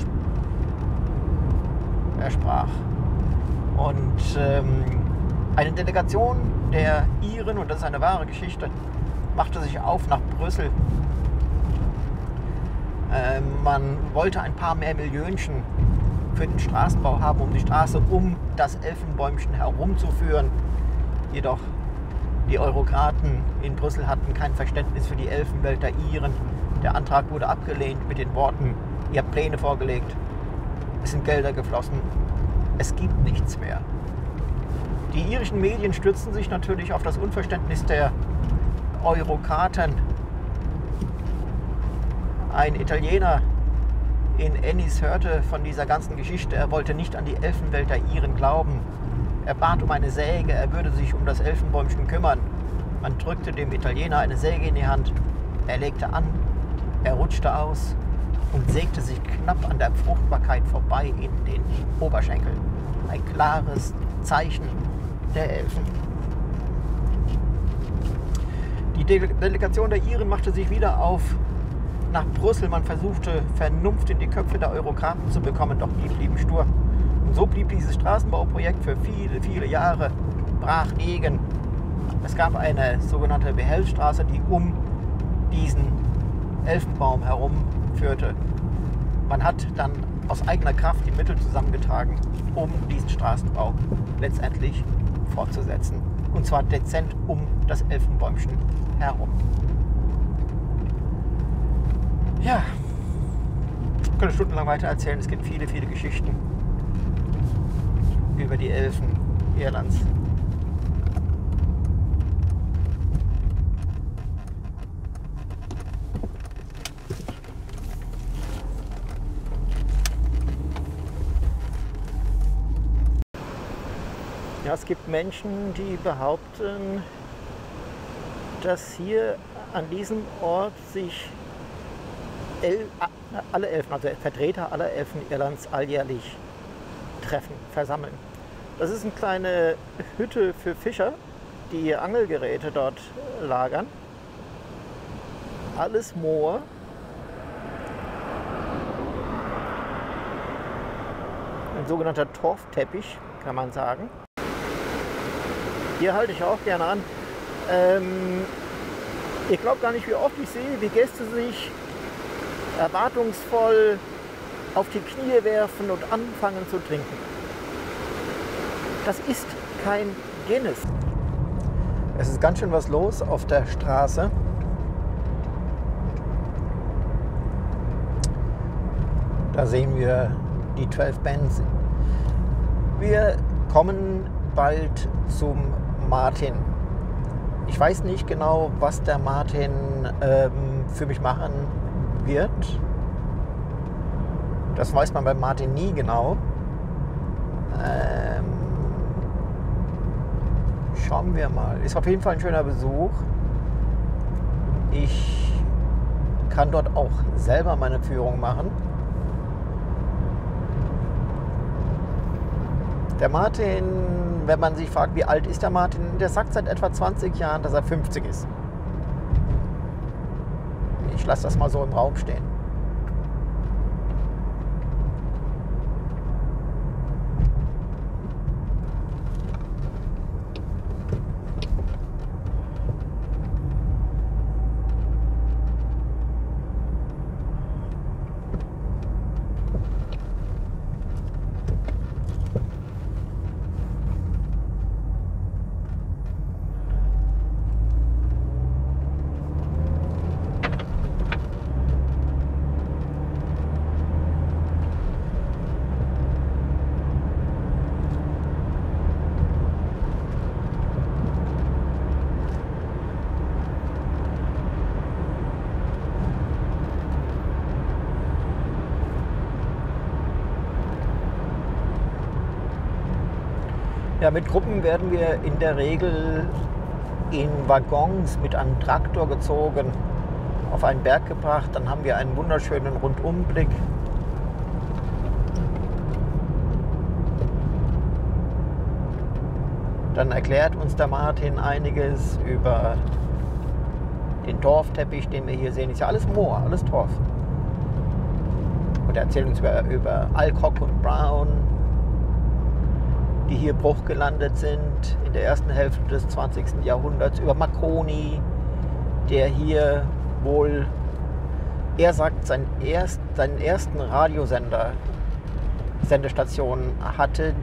er sprach. Und eine Delegation der Iren, und das ist eine wahre Geschichte, machte sich auf nach Brüssel. Man wollte ein paar mehr Millionchen für den Straßenbau haben, um die Straße um das Elfenbäumchen herumzuführen. Jedoch die Eurokraten in Brüssel hatten kein Verständnis für die Elfenwelt der Iren. Der Antrag wurde abgelehnt mit den Worten, ihr habt Pläne vorgelegt, es sind Gelder geflossen, es gibt nichts mehr. Die irischen Medien stützen sich natürlich auf das Unverständnis der Eurokraten. Ein Italiener in Ennis hörte von dieser ganzen Geschichte. Er wollte nicht an die Elfenwelt der Iren glauben. Er bat um eine Säge, er würde sich um das Elfenbäumchen kümmern. Man drückte dem Italiener eine Säge in die Hand. Er legte an, er rutschte aus und sägte sich knapp an der Fruchtbarkeit vorbei in den Oberschenkel. Ein klares Zeichen der Elfen. Die Delegation der Iren machte sich wieder auf nach Brüssel. Man versuchte, Vernunft in die Köpfe der Eurokraten zu bekommen, doch die blieben stur. Und so blieb dieses Straßenbauprojekt für viele, viele Jahre brach liegen. Es gab eine sogenannte Behelfsstraße, die um diesen Elfenbaum herum führte. Man hat dann aus eigener Kraft die Mittel zusammengetragen, um diesen Straßenbau letztendlich fortzusetzen. Und zwar dezent um das Elfenbäumchen herum. Ja, ich könnte stundenlang weiter erzählen. Es gibt viele, viele Geschichten. über die Elfen Irlands. Ja, es gibt Menschen, die behaupten, dass hier an diesem Ort sich alle Elfen, also Vertreter aller Elfen Irlands alljährlich treffen, versammeln. Das ist eine kleine Hütte für Fischer, die ihr Angelgeräte dort lagern. Alles Moor. Ein sogenannter Torfteppich, kann man sagen. Hier halte ich auch gerne an. Ich glaube gar nicht, wie oft ich sehe, wie Gäste sich erwartungsvoll auf die Knie werfen und anfangen zu trinken. Das ist kein Guinness. Es ist ganz schön was los auf der Straße. Da sehen wir die 12 Bands. Wir kommen bald zum Martin. Ich weiß nicht genau, was der Martin für mich machen wird. Das weiß man beim Martin nie genau. Schauen wir mal. Ist auf jeden Fall ein schöner Besuch. Ich kann dort auch selber meine Führung machen. Der Martin, wenn man sich fragt, wie alt ist der Martin, der sagt seit etwa 20 Jahren, dass er 50 ist. Ich lasse das mal so im Raum stehen. Ja, mit Gruppen werden wir in der Regel in Waggons mit einem Traktor gezogen, auf einen Berg gebracht. Dann haben wir einen wunderschönen Rundumblick. Dann erklärt uns der Martin einiges über den Torfteppich, den wir hier sehen. Ist ja alles Moor, alles Torf. Und er erzählt uns über Alcock und Brown, die hier Bruch gelandet sind in der ersten Hälfte des 20. Jahrhunderts, über Marconi, der hier wohl, er sagt, seinen ersten Sendestation hatte,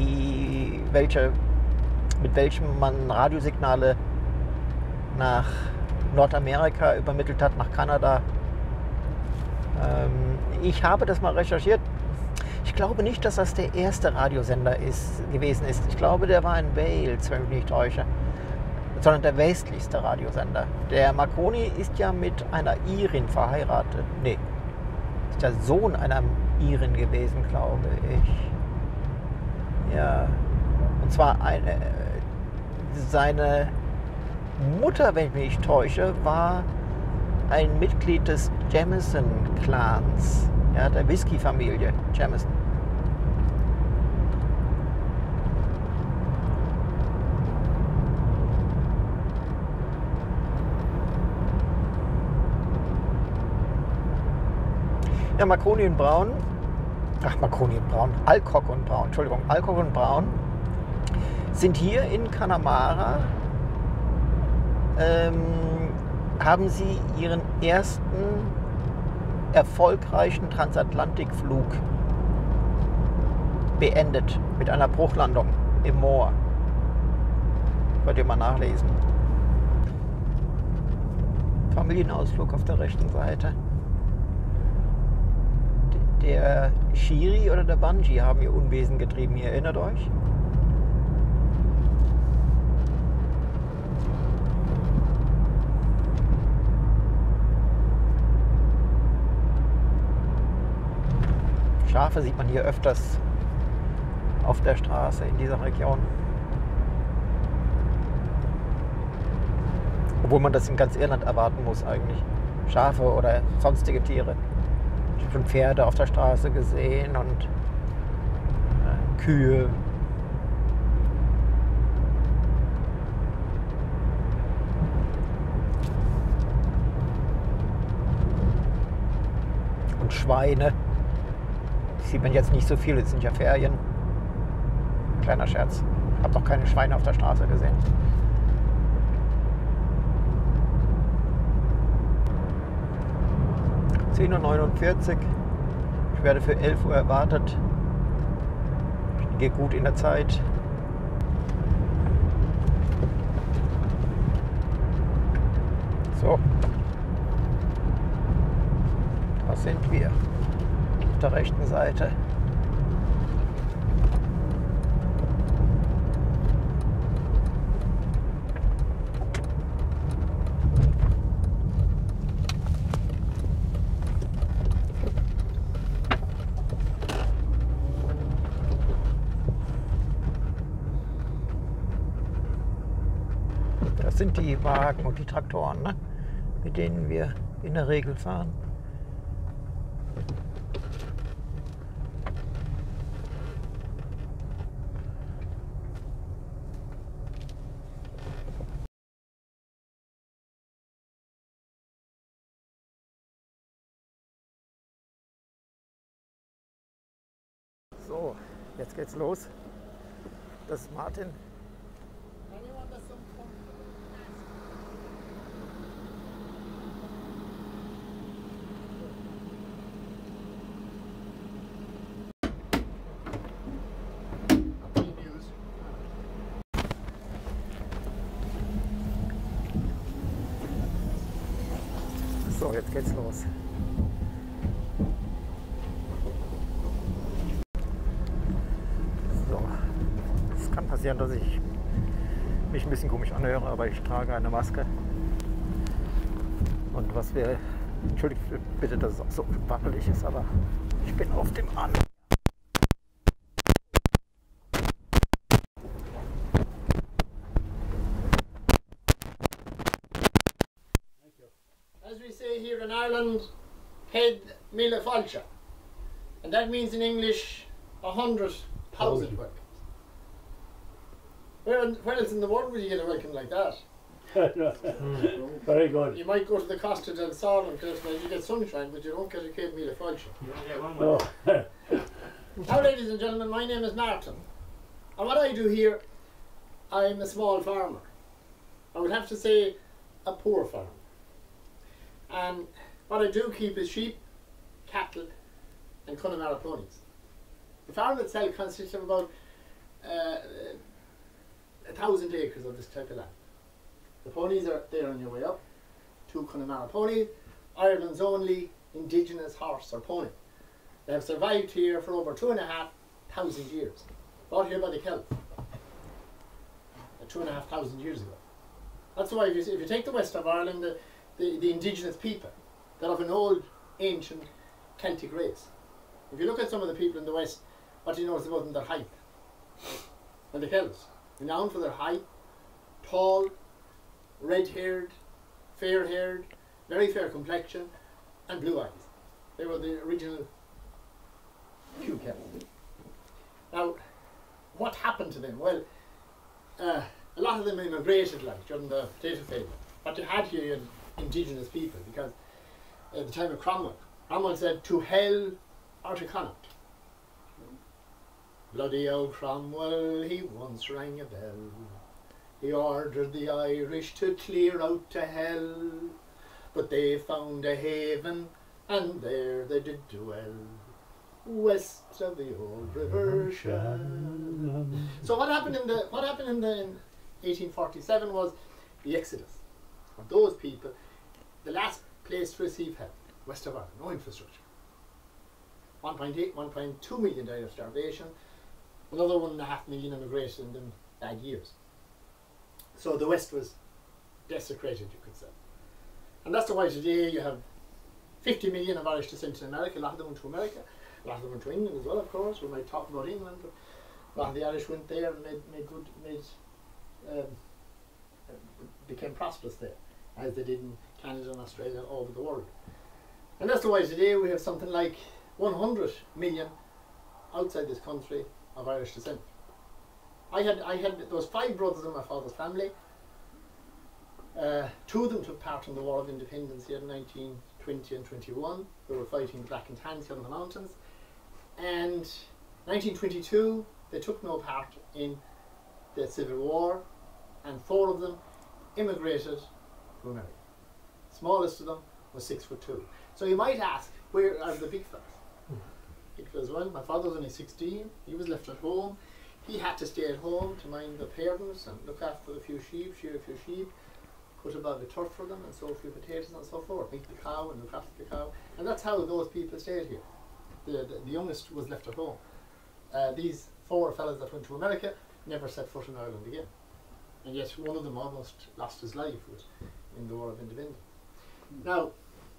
mit welchem man Radiosignale nach Nordamerika übermittelt hat, nach Kanada. Ich habe das mal recherchiert. Ich glaube nicht, dass das der erste Radiosender gewesen ist. Ich glaube, der war in Wales, wenn ich mich nicht täusche. Sondern der westlichste Radiosender. Der Marconi ist ja mit einer Irin verheiratet. Nee, ist der Sohn einer Irin gewesen, glaube ich. Ja, und zwar seine Mutter, wenn ich mich nicht täusche, war ein Mitglied des Jameson-Clans. Ja, der Whisky-Familie Jameson. Ja, Alcock und Brown, Alcock und Brown sind hier in Connemara, haben sie ihren ersten erfolgreichen Transatlantikflug beendet mit einer Bruchlandung im Moor. Könnt ihr mal nachlesen. Familienausflug auf der rechten Seite. Der Schiri oder der Bungee haben ihr Unwesen getrieben, ihr erinnert euch? Schafe sieht man hier öfters auf der Straße in dieser Region. Obwohl man das in ganz Irland erwarten muss eigentlich. Schafe oder sonstige Tiere. Ich habe schon Pferde auf der Straße gesehen und Kühe. Und Schweine. Das sieht man jetzt nicht so viel, es sind ja Ferien. Kleiner Scherz. Ich habe noch keine Schweine auf der Straße gesehen. 10:49 Uhr. Ich werde für 11 Uhr erwartet. Ich gehe gut in der Zeit. So. Da sind wir. Auf der rechten Seite. Das sind die Wagen und die Traktoren, ne? Mit denen wir in der Regel fahren. So, jetzt geht's los. Das ist Martin. So, jetzt geht's los. So, es kann passieren, dass ich mich ein bisschen komisch anhöre, aber ich trage eine Maske. Und was wir, entschuldigt bitte, dass es auch so wackelig ist, aber ich bin auf dem Arm. As we say here in Ireland, head mille falcha. And that means in English 100,000 welcomes. Where else in the world would you get a welcome like that? Very good. You might go to the Costa del Sol on Christmas, you get sunshine, but you don't get a head mille falcha. No. Now, ladies and gentlemen, my name is Martin. And what I do here, I'm a small farmer. I would have to say a poor farmer. And what I do keep is sheep, cattle and Connemara ponies. The farm itself consists of about 1,000 acres of this type of land. The ponies are there on your way up. 2 Connemara ponies, Ireland's only indigenous horse or pony. They have survived here for over 2,500 years. Brought here by the Celts. 2,500 years ago. That's why if you take the west of Ireland, the indigenous people, they're of an old, ancient Celtic race. If you look at some of the people in the west, what do you notice about them? Their height. And the Celts, renowned for their height, tall, red-haired, fair-haired, very fair complexion, and blue eyes. They were the original few Celts. Now, what happened to them? Well, a lot of them immigrated during the potato famine. What you had here, you had indigenous people, because at the time of Cromwell said, to hell or to Connacht. Bloody old Cromwell, he once rang a bell. He ordered the Irish to clear out to hell, but they found a haven, and there they did dwell, west of the old river Shannon. So what happened in 1847 was the exodus of those people. The last place to receive help, west of Ireland, no infrastructure. 1.2 million died of starvation. Another 1.5 million immigrated in them bad years. So the West was desecrated, you could say. And that's why today you have 50 million of Irish descent in America. A lot of them went to America. A lot of them went to England as well, of course. We might talk about England, but a lot of the Irish went there and became prosperous there, as they did in Canada and Australia, all over the world. And that's the why today we have something like 100 million outside this country of Irish descent. There was 5 brothers in my father's family. 2 of them took part in the War of Independence here in 1920 and 21. They were fighting the Black and Tans here in the mountains. And 1922, they took no part in the Civil War, and 4 of them immigrated to America. Smallest of them was 6'2". So you might ask, where are the big fellas? Big fellas, well, my father was only 16. He was left at home. He had to stay at home to mind the parents and look after a few sheep, shear a few sheep, put a bag of turf for them and sow a few potatoes and so forth, milk the cow and look after the cow. And that's how those people stayed here. The youngest was left at home. These 4 fellas that went to America never set foot in Ireland again. And yet one of them almost lost his life in the War of Independence. Now,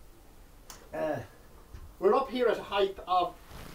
we're up here at a height of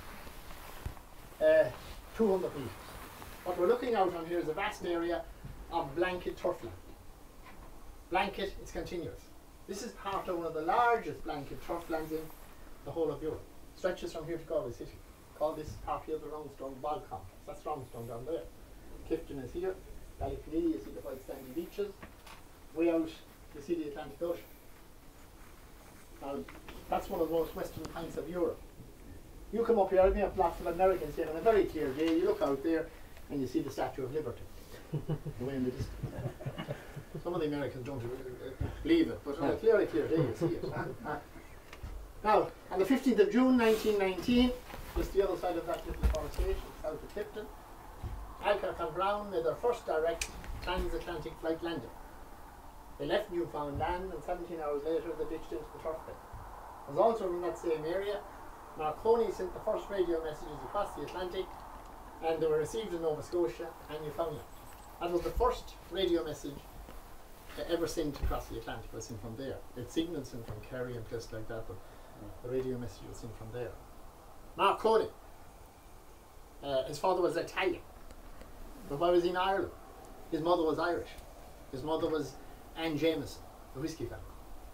200 metres. What we're looking out on here is a vast area of blanket turfland. Blanket, it's continuous. This is part of one of the largest blanket turflands in the whole of Europe. Stretches from here to Galway City. Call this part here the Roundstone Bog Complex. That's Roundstone down there. Clifton is here. Ballyclea, you see the white sandy beaches. Way out, you see the Atlantic Ocean. Now, that's one of the most western points of Europe. You come up here, I've been up lots of Americans here on a very clear day. You look out there and you see the Statue of Liberty. Away in the distance. Some of the Americans don't believe it, but on a clear day you see it. Now, on the 15th of June 1919, just the other side of that little forest station, south of Clifton, Alcock and Brown made their first direct transatlantic flight landing. They left Newfoundland and 17 hours later they ditched into the turf bed. It was also in that same area. Marconi sent the first radio messages across the Atlantic, and they were received in Nova Scotia and Newfoundland. That was the first radio message ever sent across the Atlantic, was sent from there. It's signals sent from Kerry and places like that, but the radio message was sent from there. Marconi, his father was Italian, but while he was in Ireland, his mother was Irish. His mother was Anne Jameson, the whiskey family.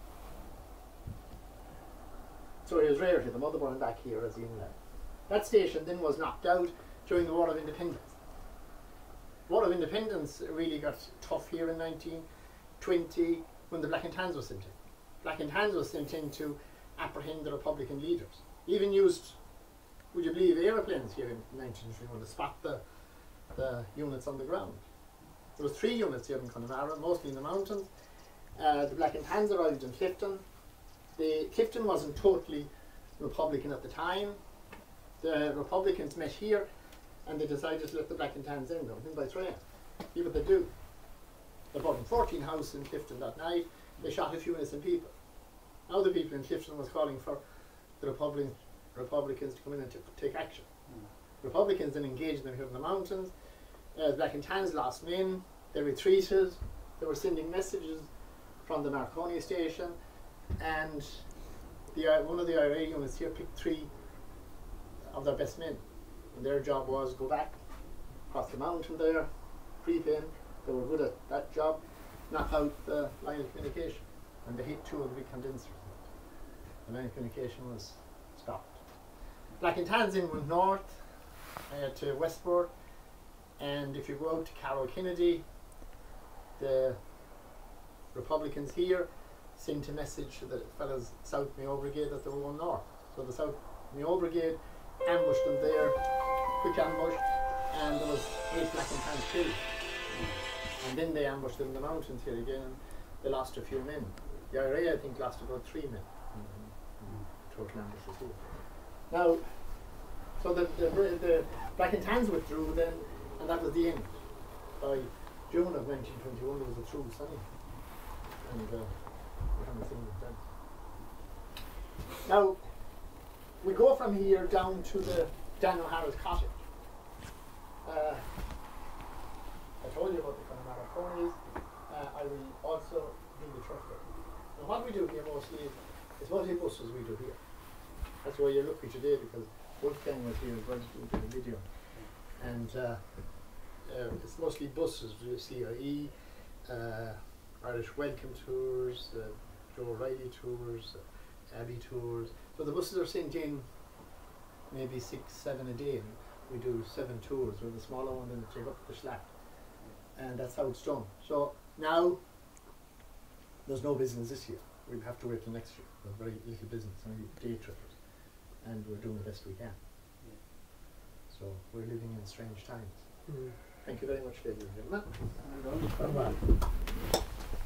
So he was reared here, the mother born back here as the inland. That station then was knocked out during the War of Independence. War of Independence really got tough here in 1920 when the Black and Tans was sent in. Black and Tans was sent in to apprehend the Republican leaders. Even used, would you believe, aeroplanes here in 1921 to spot the units on the ground. There was 3 units here in Connemara, mostly in the mountains. The Black and Tans arrived in Clifton. Clifton wasn't totally Republican at the time. The Republicans met here and they decided to let the Black and Tans in, going in by train. See what they do. They bought in 14 houses in Clifton that night. They shot a few innocent people. Now the people in Clifton was calling for the Republicans to come in and take action. Republicans then engaged them here in the mountains. The Black and Tans lost men. They retreated. They were sending messages from the Marconi station, and one of the IRA units here picked 3 of their best men, and their job was go back across the mountain there, creep in. They were good at that job, knock out the line of communication, and they hit 2 of the big condensers. The line of communication was stopped. Black and Tans in went north to Westport, and if you go out to Carroll Kennedy, the Republicans here sent a message to the fellows South Mayo Brigade that they were going north. So the South Mayo Brigade ambushed them there, quick ambush, and there was 8 Black and Tans killed. And then they ambushed them in the mountains here again, and they lost a few men. The IRA, I think, lost about 3 men in total ambushes here. Now, so the Black and Tans withdrew then, and that was the end. By June of 1921, there was a true signing. And we haven't seen it then. Now, we go from here down to the Dan O'Hara's cottage. I told you about the Connemara ponies. I will also do the truck there. Now what we do here mostly is mostly buses we do here. That's why you're lucky today, because Wolfgang was here as well to do the video. And it's mostly buses, CIE, Irish Welcome Tours, Joe O'Reilly Tours, Abbey Tours. So the buses are sent in maybe 6, 7 a day. We do 7 tours with the smaller one and take up the slack. And that's how it's done. So now there's no business this year. We'll have to wait till next year. There's very little business, only day trippers. And we're doing the best we can. So we're living in strange times. Thank you very much, ladies and gentlemen. Bye-bye.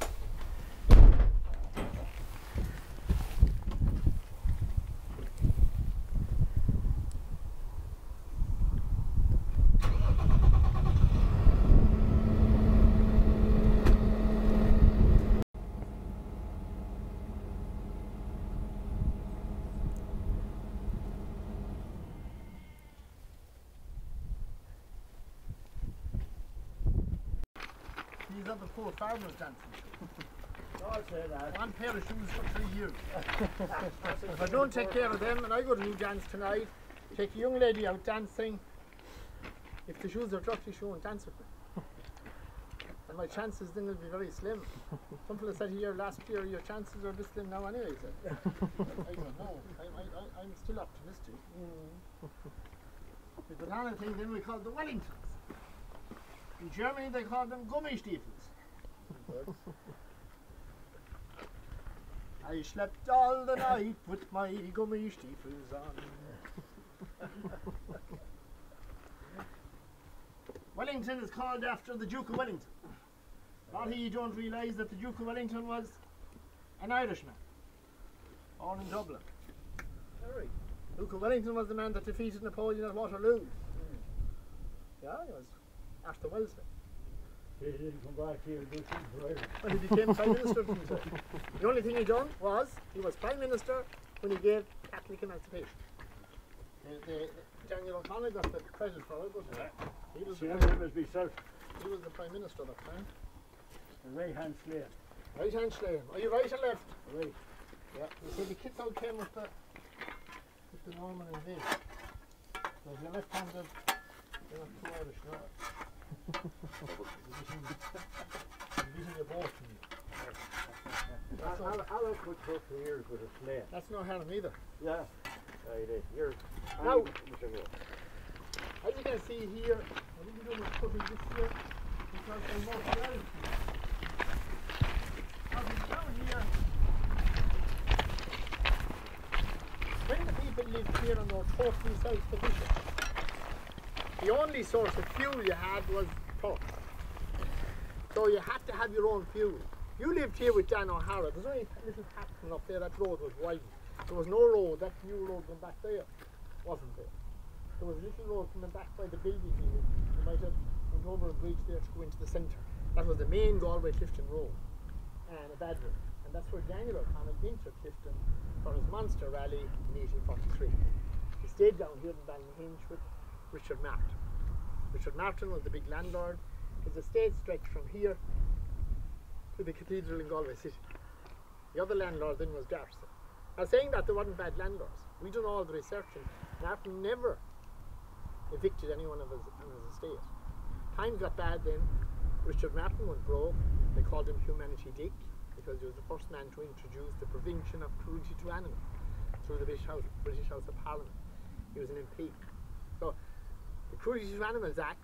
These are the poor farmers dancing. I'll say that. One pair of shoes for 3 years. If I don't take care of them and I go to new dance tonight, take a young lady out dancing, if the shoes are dirty, she won't dance with me. And my chances then will be very slim. Some fellow said here last year, your chances are this slim now anyway, he said. I don't know. I'm still optimistic. With the other thing then we call the Wellingtons. In Germany they call them Gummistiefels. I slept all the night with my Gummistiefels on. Wellington is called after the Duke of Wellington. A lot of you don't realise that the Duke of Wellington was an Irishman, born in Dublin. Duke of Wellington was the man that defeated Napoleon at Waterloo. Yeah, he was after Wellesley. He didn't come back here and do things forever. Well, he became Prime Minister of himself. The only thing he done was, he was Prime Minister when he gave Catholic emancipation. Daniel O'Connell got the credit for it, but he was the Prime Minister at that time. The right-hand slave. Right-hand slave. Are you right or left? Right. Yeah. You see, the kids out came with the Norman invasion. So if you're left-handed, you're not too Irish now. You're using your both. How else would go for years with a slave? That's no harm either. Yeah. You're Now, as you can see here, I didn't do much cutting this year because I'm more Irish. Down here, when the people lived here on our totally self-sufficient, the only source of fuel you had was pork. So you had to have your own fuel. You lived here with Dan O'Hara. There's only a little pattern up there, that road was widened. There was no road, that new road going back there wasn't there. There was a little road coming back by the building here. You might have went over a bridge there to go into the centre. That was the main Galway Clifton Road, and a bad road. And that's where Daniel O'Connell entered Clifton for his Monster Rally in 1843. He stayed down here in Ballynahinch with Richard Martin. Richard Martin was the big landlord. His estate stretched from here to the cathedral in Galway City. The other landlord then was Garrison. Now, saying that, there weren't bad landlords. We done all the research, and Martin never evicted anyone on his estate. Times got bad then. Richard Martin went broke. They called him Humanity Dick because he was the first man to introduce the prevention of cruelty to animals through the British House of Parliament. He was an MP. So the Cruelty to Animals Act,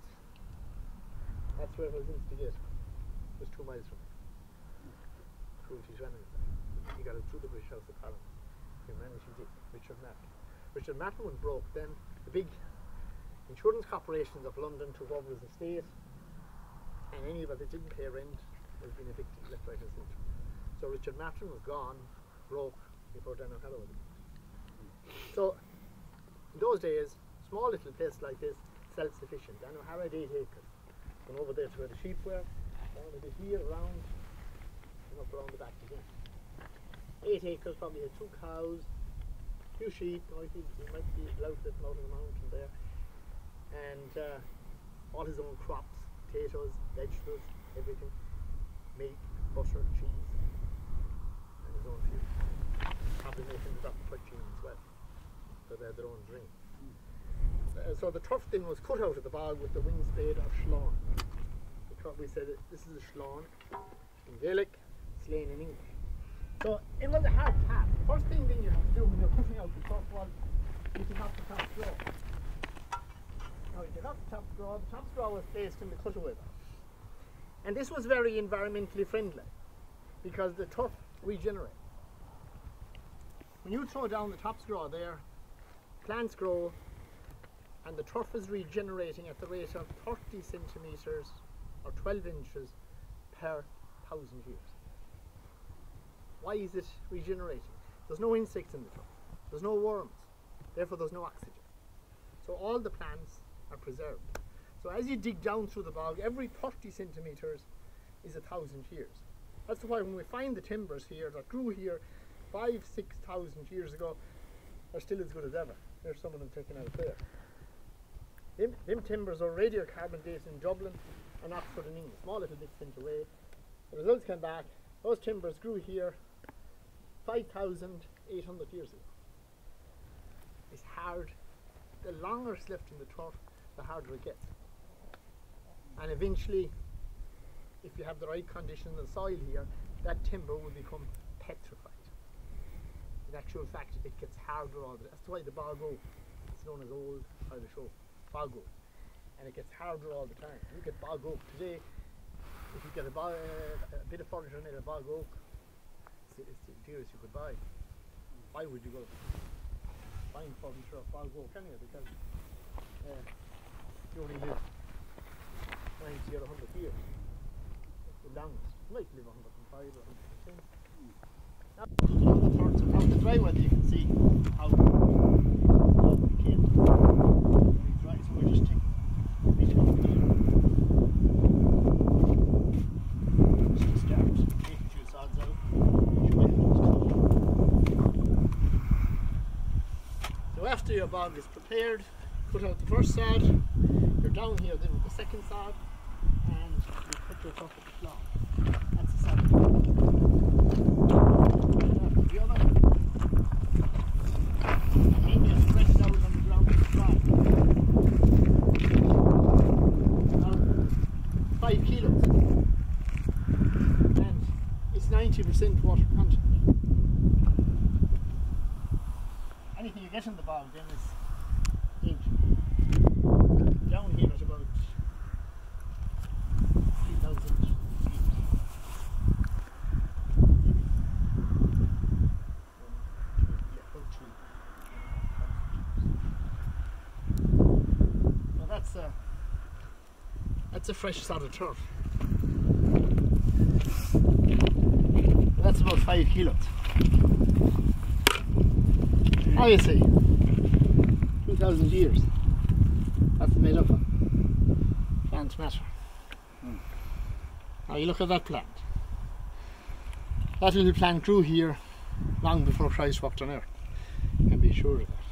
that's where it was instigated. It was 2 miles from it. Cruelty to Animals Act. He got it through the British House of Parliament. Humanity Dick, Richard Martin. Richard Martin went broke. Then the big insurance corporations of London took over his estate, and anybody that didn't pay rent was being evicted left, right and centre. So Richard Martin was gone, broke, before Dan O'Hara was evicted. So in those days, small little place like this, self-sufficient. Dan O'Hara had 8 acres. Went over there to where the sheep were, down a bit here, around, and up around the back again. 8 acres, probably had 2 cows, a few sheep, he might be allowed to let them out on the mountain there, and all his own crops, potatoes, vegetables, everything, milk, butter, cheese, and his own fuel. Probably making the drop of 13 as well, so they had their own drink. so the turf then was cut out of the bog with the wind spade or shlán. We said this is a shlán in Gaelic, sláine in English. So it was a hard task. First thing then you have to do when you're cutting out the turf was you can have the top straw. Now you got the top straw was placed in the cutaway bag. And this was very environmentally friendly because the turf regenerates. When you throw down the top straw there, plants grow and the turf is regenerating at the rate of 30 centimetres or 12 inches per 1,000 years. Why is it regenerating? There's no insects in the turf, there's no worms, therefore there's no oxygen. So all the plants are preserved. So as you dig down through the bog, every 30 centimetres is 1,000 years. That's why when we find the timbers here that grew here 5,000 to 6,000 years ago, they're still as good as ever. There's some of them taken out there. Them timbers are radiocarbon dated in Dublin and Oxford and England. Small little bits sent away. The results came back. Those timbers grew here 5,800 years ago. It's hard. The longer it's left in the turf, the harder it gets. And eventually, if you have the right conditions in the soil here, that timber will become petrified. In actual fact, it gets harder all the time. That's why the bog oak, it's known as old Irish oak, bog oak. And it gets harder all the time. You get bog oak today, if you get a bit of furniture made of bog oak, it's the dearest you could buy. Why would you go buying furniture of bog oak anyway? Because you only live 90 or 100 years. The longest. You might live 105 or 110. Now, the thirds of the dry weather, you can see how it came. Very dry, so we're just taking a bit of here. Just start taking a few sods out. So after your bog is prepared, cut out the first sod, you're down here then with the second sod, and you put your top of the floor. That's the sod. The other, and then you spread it out on the ground with the sod. Now, 5 kilos, and it's 90% water content. Anything you get in the bog then is ancient. Down here at about 3,000 feet. So that's a fresh sod of turf. That's about 5 kilos. Now you see, 2,000 years. That's made up of plant matter. Now you look at that plant. That little plant grew here long before Christ walked on earth. You can be sure of that.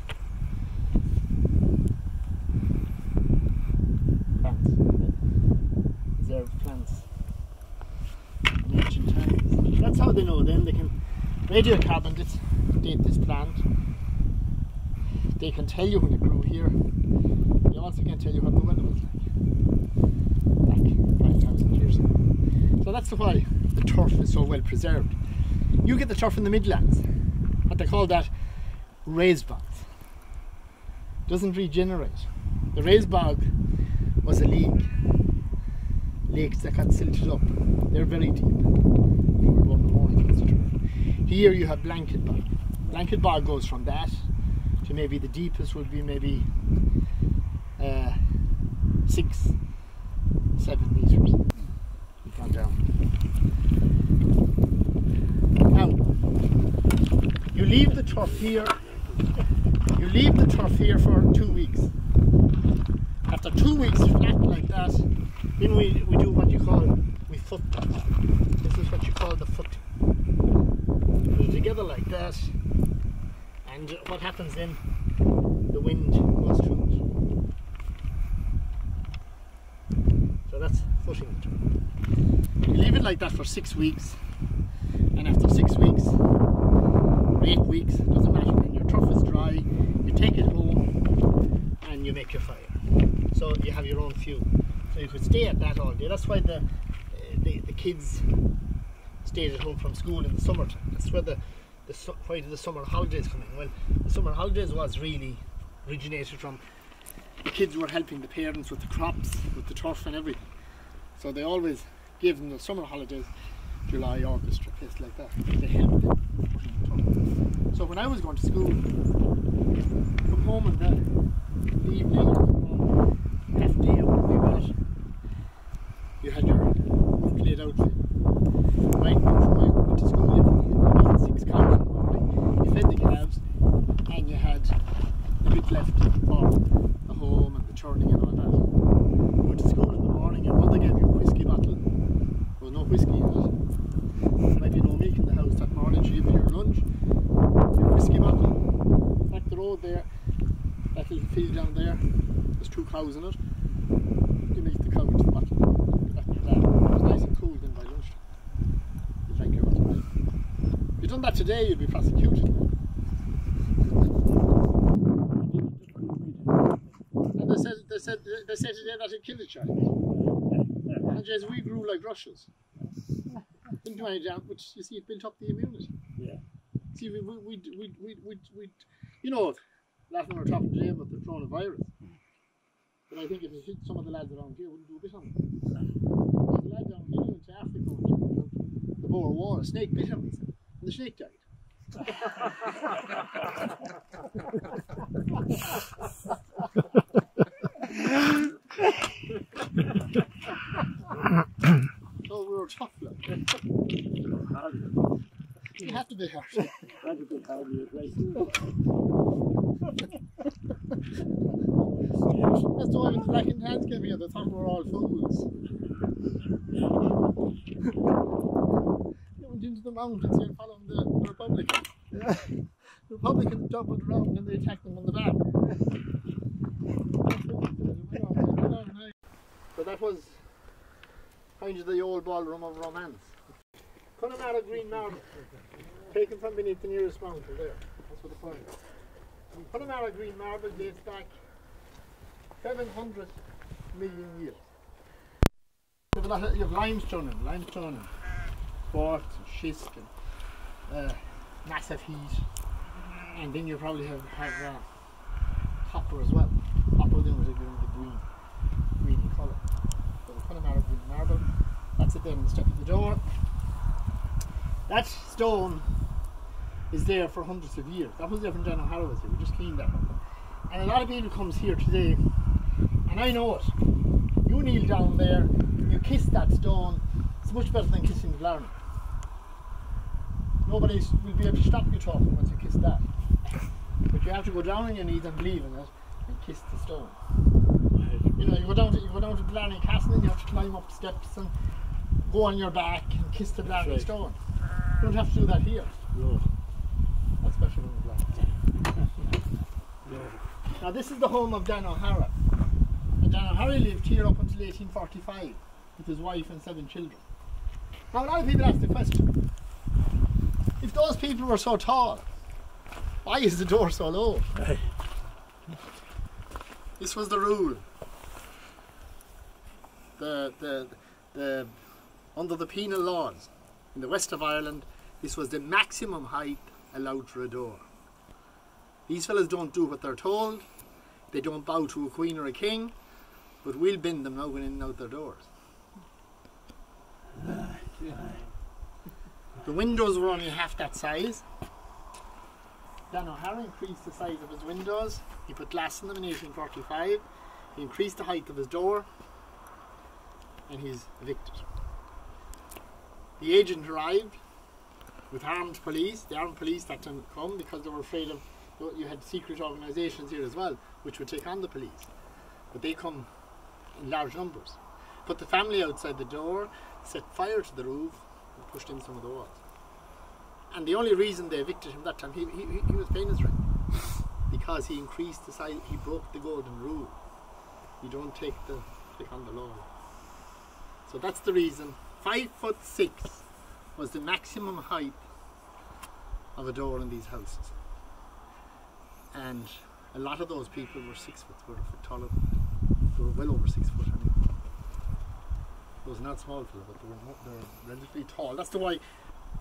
Plants. Preserved plants in ancient times. That's how they know then. They can radiocarbon date this plant. They can tell you when it grew here. They also can tell you what the weather was like 5,000 years ago. So that's why the turf is so well preserved. You get the turf in the Midlands, what they call that raised bogs. Doesn't regenerate. The raised bog was a lake. Lakes that got silted up. They're very deep. Here you have blanket bog. Blanket bog goes from that to maybe the deepest would be maybe 6-7 meters. You've gone down. Now you leave the turf here. You leave the turf here for 2 weeks. After 2 weeks flat like that, then we do what you call, we foot. This is what you call the footing. Put it together like that, and what happens then, the wind goes through it. So that's footing it. You leave it like that for 6 weeks, and after 6 weeks, or 8 weeks, doesn't matter, when your turf is dry, you take it home and you make your fire. So you have your own fuel. So you could stay at that all day. That's why the kids stayed at home from school in the summertime. That's where why did the summer holidays come in? Well, the summer holidays was really originated from the kids were helping the parents with the crops, with the turf and everything. So they always gave them the summer holidays, July, August, or places like that. They helped them. So when I was going to school, come home in the evening, half day or whatever, you had your work laid out for you. Right before you went to school, you had 6 cows in the morning, you fed the calves, and you had a bit left for the home and the churning and all that. You went to school in the morning, your mother gave you a whiskey bottle. There was no whiskey in it. There might be no milk in the house that morning. She gave you your lunch, your whiskey bottle. Back the road there, that little field down there, there's 2 cows in it. You milk the cow into the bottle. Back to your dad. It was nice and cool then by lunchtime. You drank your bottle milk. If you'd done that today, you'd be prosecuted. And they said today that it killed a child. And as we grew like rushes. Didn't do any damage, but you see, it built up the immunity. Yeah. See, we you know, last time we were talking today about the coronavirus. But I think if you hit some of the lads around here, it wouldn't do a bit on them. There's a lad down here went to Africa, the Boer War, a snake bit him, and the snake died. So we were tough, like. You have to be harsh. That's a bit hard, right? That's why when the Black and Tans came here, they thought we were all fools. They went into the mountains here following the Republicans. The Republicans doubled around and they attacked them on the back. So that was kind of the old ballroom of romance. Connemara green marble, taken from beneath the nearest mountain there. That's what the point is. Connemara green marble dates back 700 million years. You have limestone and quartz, schist, and massive heat, and then you probably have copper as well. Copper then was the greeny colour. So the Connemara green marble, that's it there on the step of the door. That stone is there for hundreds of years. That was there when John O'Hara was here. We just cleaned that up. And a lot of people comes here today, and I know it. You kneel down there, you kiss that stone. It's much better than kissing the Blarney. Nobody will be able to stop you talking once you kiss that. But you have to go down on your knees and believe in it and kiss the stone. You know, you go down to Blarney Castle and you have to climb up steps and go on your back and kiss the Blarney stone. You don't have to do that here. No. That's special in the Blarney. No. Now this is the home of Dan O'Hara. And Dan O'Hara lived here up until 1845 with his wife and 7 children. Now a lot of people ask the question, if those people were so tall, why is the door so low? This was the rule. Under the penal laws in the west of Ireland, this was the maximum height allowed for a door. These fellas don't do what they're told, they don't bow to a queen or a king, but we'll bend them now going in and out their doors. The windows were only half that size. Dan O'Hara increased the size of his windows. He put glass in them in 1845. He increased the height of his door, and he's evicted. The agent arrived with armed police. The armed police that time would come because they were afraid of, you had secret organisations here as well which would take on the police, but they come in large numbers. Put the family outside the door, set fire to the roof and pushed in some of the walls. And the only reason they evicted him that time, he was paying his rent because he increased the size. He broke the golden rule. You don't take on the law. So that's the reason. 5'6" was the maximum height of a door in these houses. And a lot of those people were 6 foot, they were a foot taller. They were well over 6 foot anyway. Those are not small fellow, but they were relatively tall. That's the why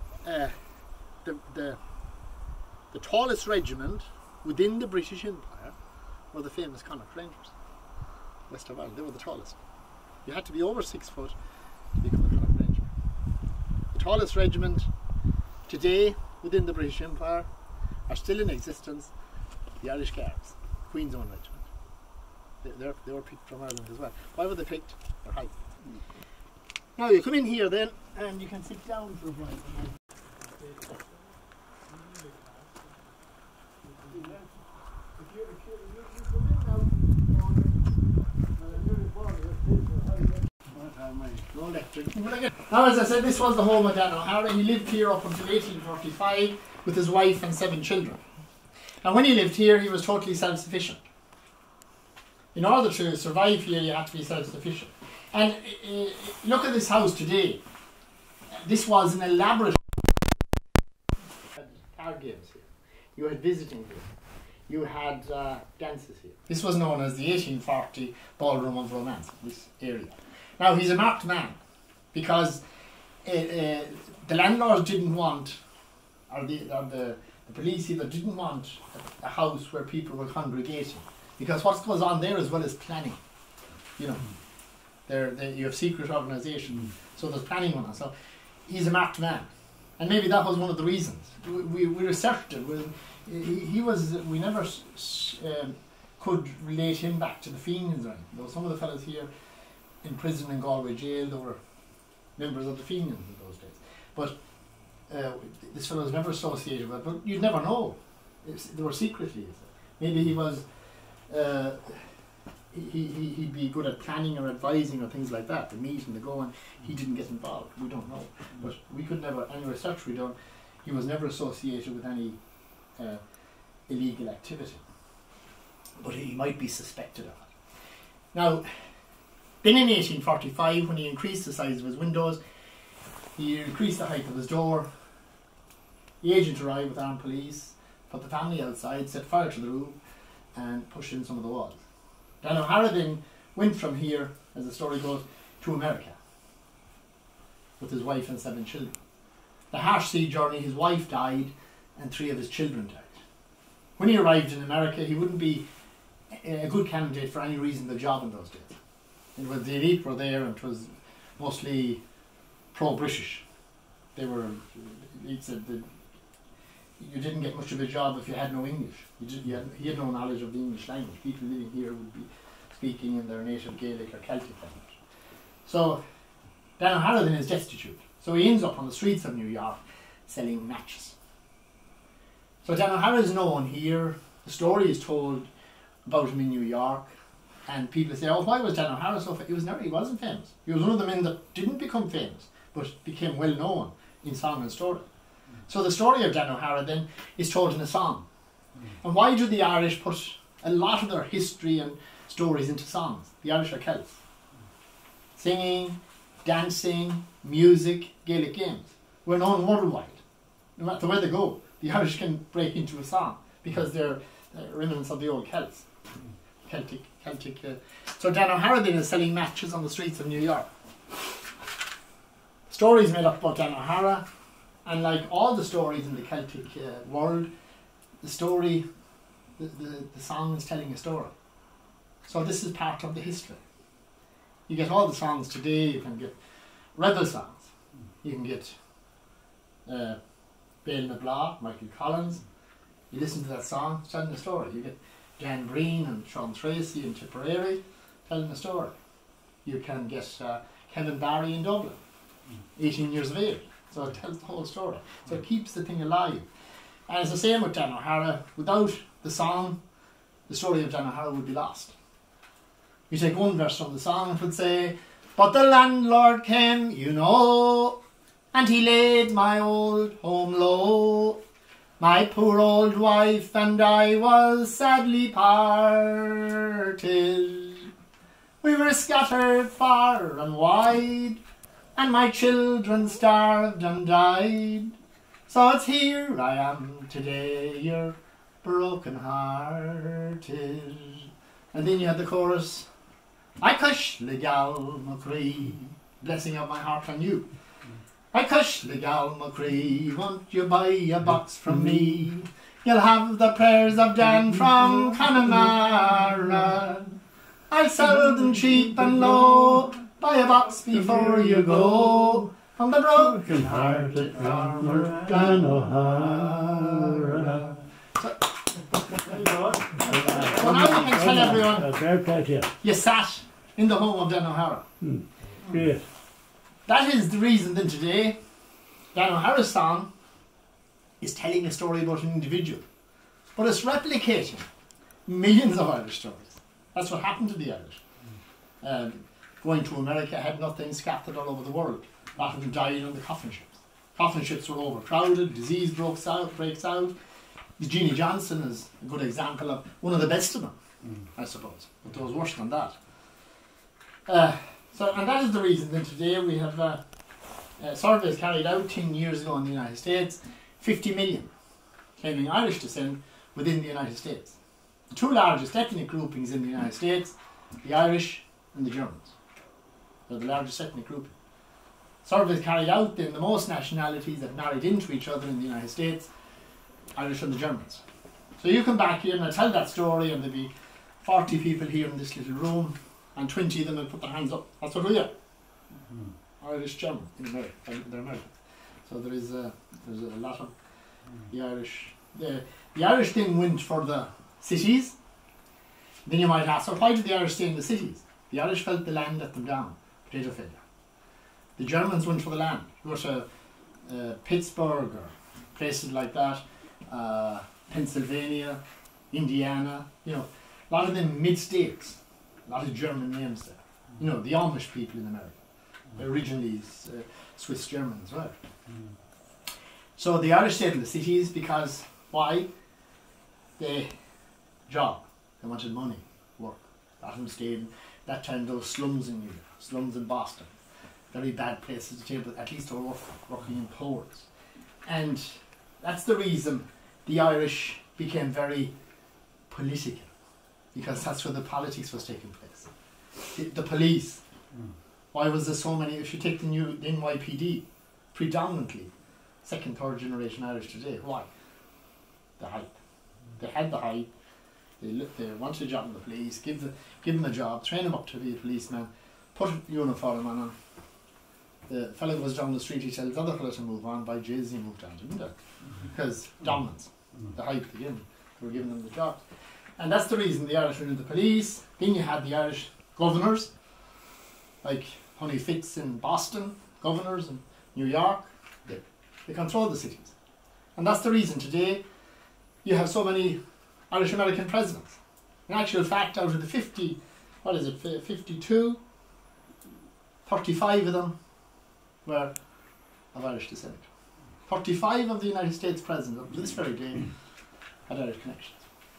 the tallest regiment within the British Empire were the famous Connacht Rangers. West of Ireland, they were the tallest. You had to be over 6 foot to become a Connacht Ranger. The tallest regiment today within the British Empire are still in existence, the Irish Guards, Queen's Own Regiment. They were picked from Ireland as well. Why were they picked? Their height. Now you come in here then, and you can sit down for a while. No electric. Now, as I said, this was the home of Dan O'Hara. He lived here up until 1845 with his wife and 7 children. And when he lived here, he was totally self-sufficient. In order to survive here, you had to be self-sufficient. And look at this house today. This was an elaborate. You had card games here. You had visiting here. You had dances here. This was known as the 1840 Ballroom of Romance, this area. Now, he's a marked man because the landlords didn't want, or the police either didn't want a house where people were congregating, because what goes on there as well as planning. You know, you have secret organisation, so there's planning going on. So he's a marked man, and maybe that was one of the reasons. We researched it. We never could relate him back to the Fenians or anything. There were some of the fellows here in prison in Galway jail, they were members of the Fenians in those days. But this fellow was never associated with it, but you'd never know. They were secretly. Maybe he was, he'd be good at planning or advising or things like that, the meet and the go, and he didn't get involved. We don't know. But we could never, any research we done, he was never associated with any illegal activity. But he might be suspected of it. Now, then in 1845, when he increased the size of his windows, he increased the height of his door. The agent arrived with armed police, put the family outside, set fire to the room, and pushed in some of the walls. Dan O'Hara then went from here, as the story goes, to America with his wife and 7 children. The harsh sea journey, his wife died and 3 of his children died. When he arrived in America, he wouldn't be a good candidate for any reasonable job in those days. It was the elite were there, and it was mostly pro-British. They were. He said that you didn't get much of a job if you had no English. He had no knowledge of the English language. People living here would be speaking in their native Gaelic or Celtic language. So Dan O'Hara then is destitute. So he ends up on the streets of New York selling matches. So Dan O'Hara is known here. The story is told about him in New York. And people say, oh, why was Dan O'Hara so famous? He wasn't famous. He was one of the men that didn't become famous, but became well known in song and story. So the story of Dan O'Hara then is told in a song. And why do the Irish put a lot of their history and stories into songs? The Irish are Celts. Singing, dancing, music, Gaelic games. We're known worldwide. No matter where they go, the Irish can break into a song because they're remnants of the old Celts. Celtic. So Dan O'Hara then is selling matches on the streets of New York. Stories made up about Dan O'Hara, and like all the stories in the Celtic world, the story, the song is telling a story. So this is part of the history. You get all the songs today. You can get rebel songs. You can get Béal na Bláth, Michael Collins. You listen to that song, it's telling a story. You get Jan Breen and Sean Tracy and Tipperary telling a story. You can get Kevin Barry in Dublin, 18 years of age. So it tells the whole story. So it keeps the thing alive. And it's the same with Dan O'Hara. Without the song, the story of Dan O'Hara would be lost. You take one verse from the song, it would say, but the landlord came, you know, and he laid my old home low. My poor old wife and I was sadly parted. We were scattered far and wide, and my children starved and died. So it's here I am today, your broken-hearted. And then you had the chorus, I cush le gal McCree, blessing of my heart on you. I cush le gal McCree, won't you buy a box from me? You'll have the prayers of Dan from Connemara. I'll sell them cheap and low, buy a box before you go. On the broken-hearted farmer Dan O'Hara. So now you can tell everyone Fair play to you. you sat in the home of Dan O'Hara. Great. That is the reason that today Dan O'Hara's song is telling a story about an individual, but it's replicating millions of Irish stories. That's what happened to the Irish. Going to America, had nothing, scattered all over the world. A lot of them died on the coffin ships. Coffin ships were overcrowded, disease breaks out. Jeannie Johnson is a good example of one of the best of them, I suppose, but there was worse than that. And that is the reason that today we have surveys carried out 10 years ago in the United States, 50 million claiming Irish descent within the United States. The two largest ethnic groupings in the United States, the Irish and the Germans. They're the largest ethnic grouping. Surveys carried out then the most nationalities that married into each other in the United States, Irish and the Germans. So you come back here and I tell that story and there'll be 40 people here in this little room and 20 of them will put their hands up. That's what we are. Irish, German in America. They're American. So there's a lot of the Irish. The Irish thing went for the cities. Then you might ask, so why did the Irish stay in the cities? The Irish felt the land let them down. Potato failure. The Germans went for the land. You go to Pittsburgh or places like that, Pennsylvania, Indiana, a lot of them mid-states, a lot of German names there. The Amish people in America. They're originally Swiss German as well. So the Irish stayed in the cities because, why? They job. They wanted money, work. A lot of them stayed in that time those slums in New York, slums in Boston. Very bad places to stay, but at least they were working in ports. And that's the reason the Irish became very political, because that's where the politics was taking place. The police. Why was there so many? If you take the new NYPD, predominantly second, third generation Irish today. Why? The hype. They had the hype. They wanted a job in the police. Give them a job. Train them up to be a policeman. Put a uniform on him. The fellow who was down the street, he tells the other fellow to move on. By Jay-Z moved on, didn't they? Because dominance, the hype again, they were giving them the jobs. And that's the reason the Irish were in the police. Then you had the Irish governors, like Honey Fitz in Boston, governors in New York. They control the cities. And that's the reason today you have so many Irish American presidents. In actual fact, out of the 52, 35 of them were of Irish descent. 35 of the United States presidents up to this very day had Irish connections.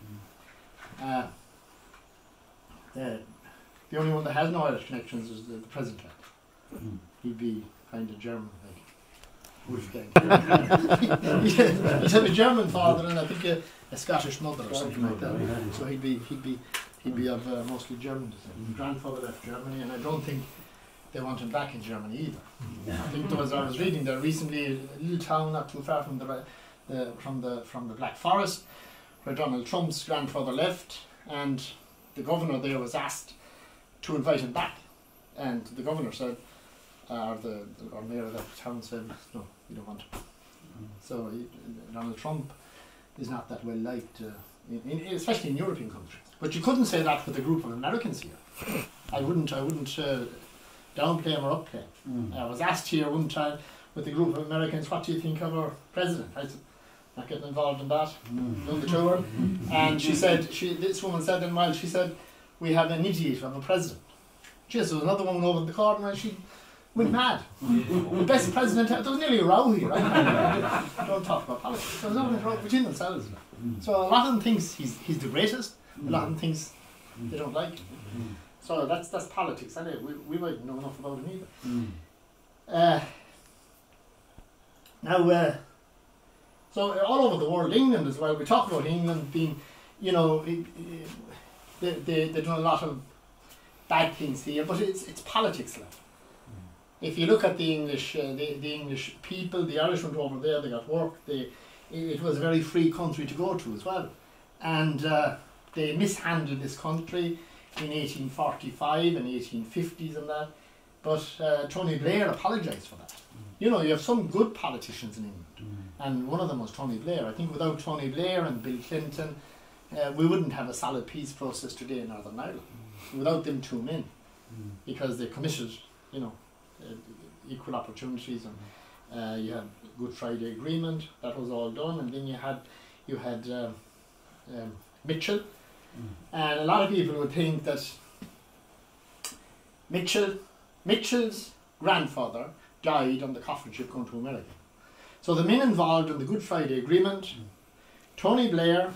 The only one that has no Irish connections is the president. He'd be kind of German, like Wolfgang. He'd have a German father and I think a Scottish mother or something like that. So he'd be of mostly German descent. His grandfather left Germany, and I don't think they want him back in Germany either. I think I was reading there recently, a little town not too far from the Black Forest, where Donald Trump's grandfather left, and the governor there was asked to invite him back, and the governor said, or mayor of that town said, no, we don't want him. So Donald Trump is not that well liked, especially in European countries. But you couldn't say that with a group of Americans here. I wouldn't downplay him or upplay him. I was asked here one time with a group of Americans, what do you think of our president? I said, not getting involved in that, doing the tour. And she said, this woman said in Miles, she said, we have an idiot of a president. Jeez, there was another woman over in the corner and she went mad. The best president, there was nearly a row here. Right? Don't talk about politics. There was nothing wrong between themselves. So a lot of them thinks he's the greatest, a lot of them thinks they don't like him. So that's politics, and we might know enough about him either. Now, So all over the world, England as well, we talk about England being, you know, they've done a lot of bad things here, but it's politics, like. If you look at the English, the English people, the Irish went over there, they got work, it was a very free country to go to as well. And they mishandled this country in 1845 and 1850s and that. But Tony Blair apologised for that. You know, you have some good politicians in England, and one of them was Tony Blair. I think without Tony Blair and Bill Clinton, we wouldn't have a solid peace process today in Northern Ireland. Without them two men, because they committed, you know, equal opportunities, and you had Good Friday Agreement, that was all done, and then you had Mitchell, and a lot of people would think that Mitchell's grandfather died on the coffin ship going to America. So the men involved in the Good Friday Agreement, Tony Blair,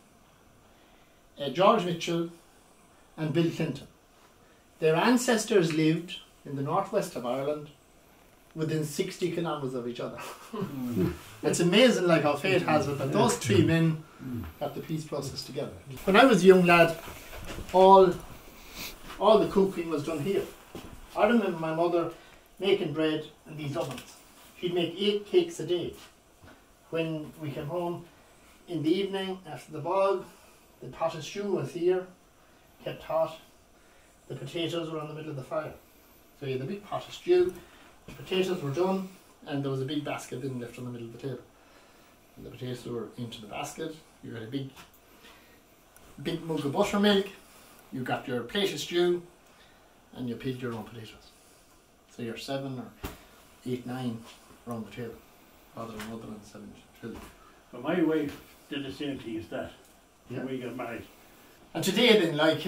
George Mitchell and Bill Clinton. Their ancestors lived in the northwest of Ireland within 60 kilometres of each other. It's amazing like how fate has it, but those three men got the peace process together. When I was a young lad, all the cooking was done here. I remember my mother making bread in these ovens. She'd make 8 cakes a day. When we came home in the evening after the bog, the pot of stew was here, kept hot. The potatoes were on the middle of the fire. So you had a big pot of stew, the potatoes were done, and there was a big basket then left on the middle of the table. And the potatoes were into the basket, you had a big mug of buttermilk, you got your plate of stew, and you peeled your own potatoes. So you're 7 or 8, 9 around the table. Father and mother and 7 children. But my wife did the same thing as that. Yeah. When we got married. And today then, like,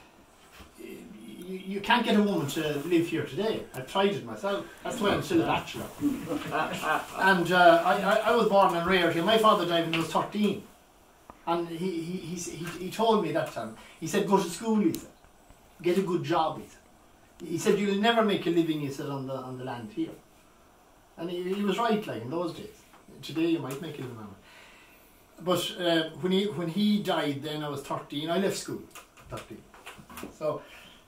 you can't get a woman to live here today. I've tried it myself. That's why I'm still a bachelor. And I was born and reared here. My father died when I was 13. And he told me that time, he said, go to school, he said. Get a good job, he said. He said, you'll never make a living, he said, on the land here. And he was right, like, in those days. Today you might make a living on it. But when he died then, I was 13, I left school, 13. So,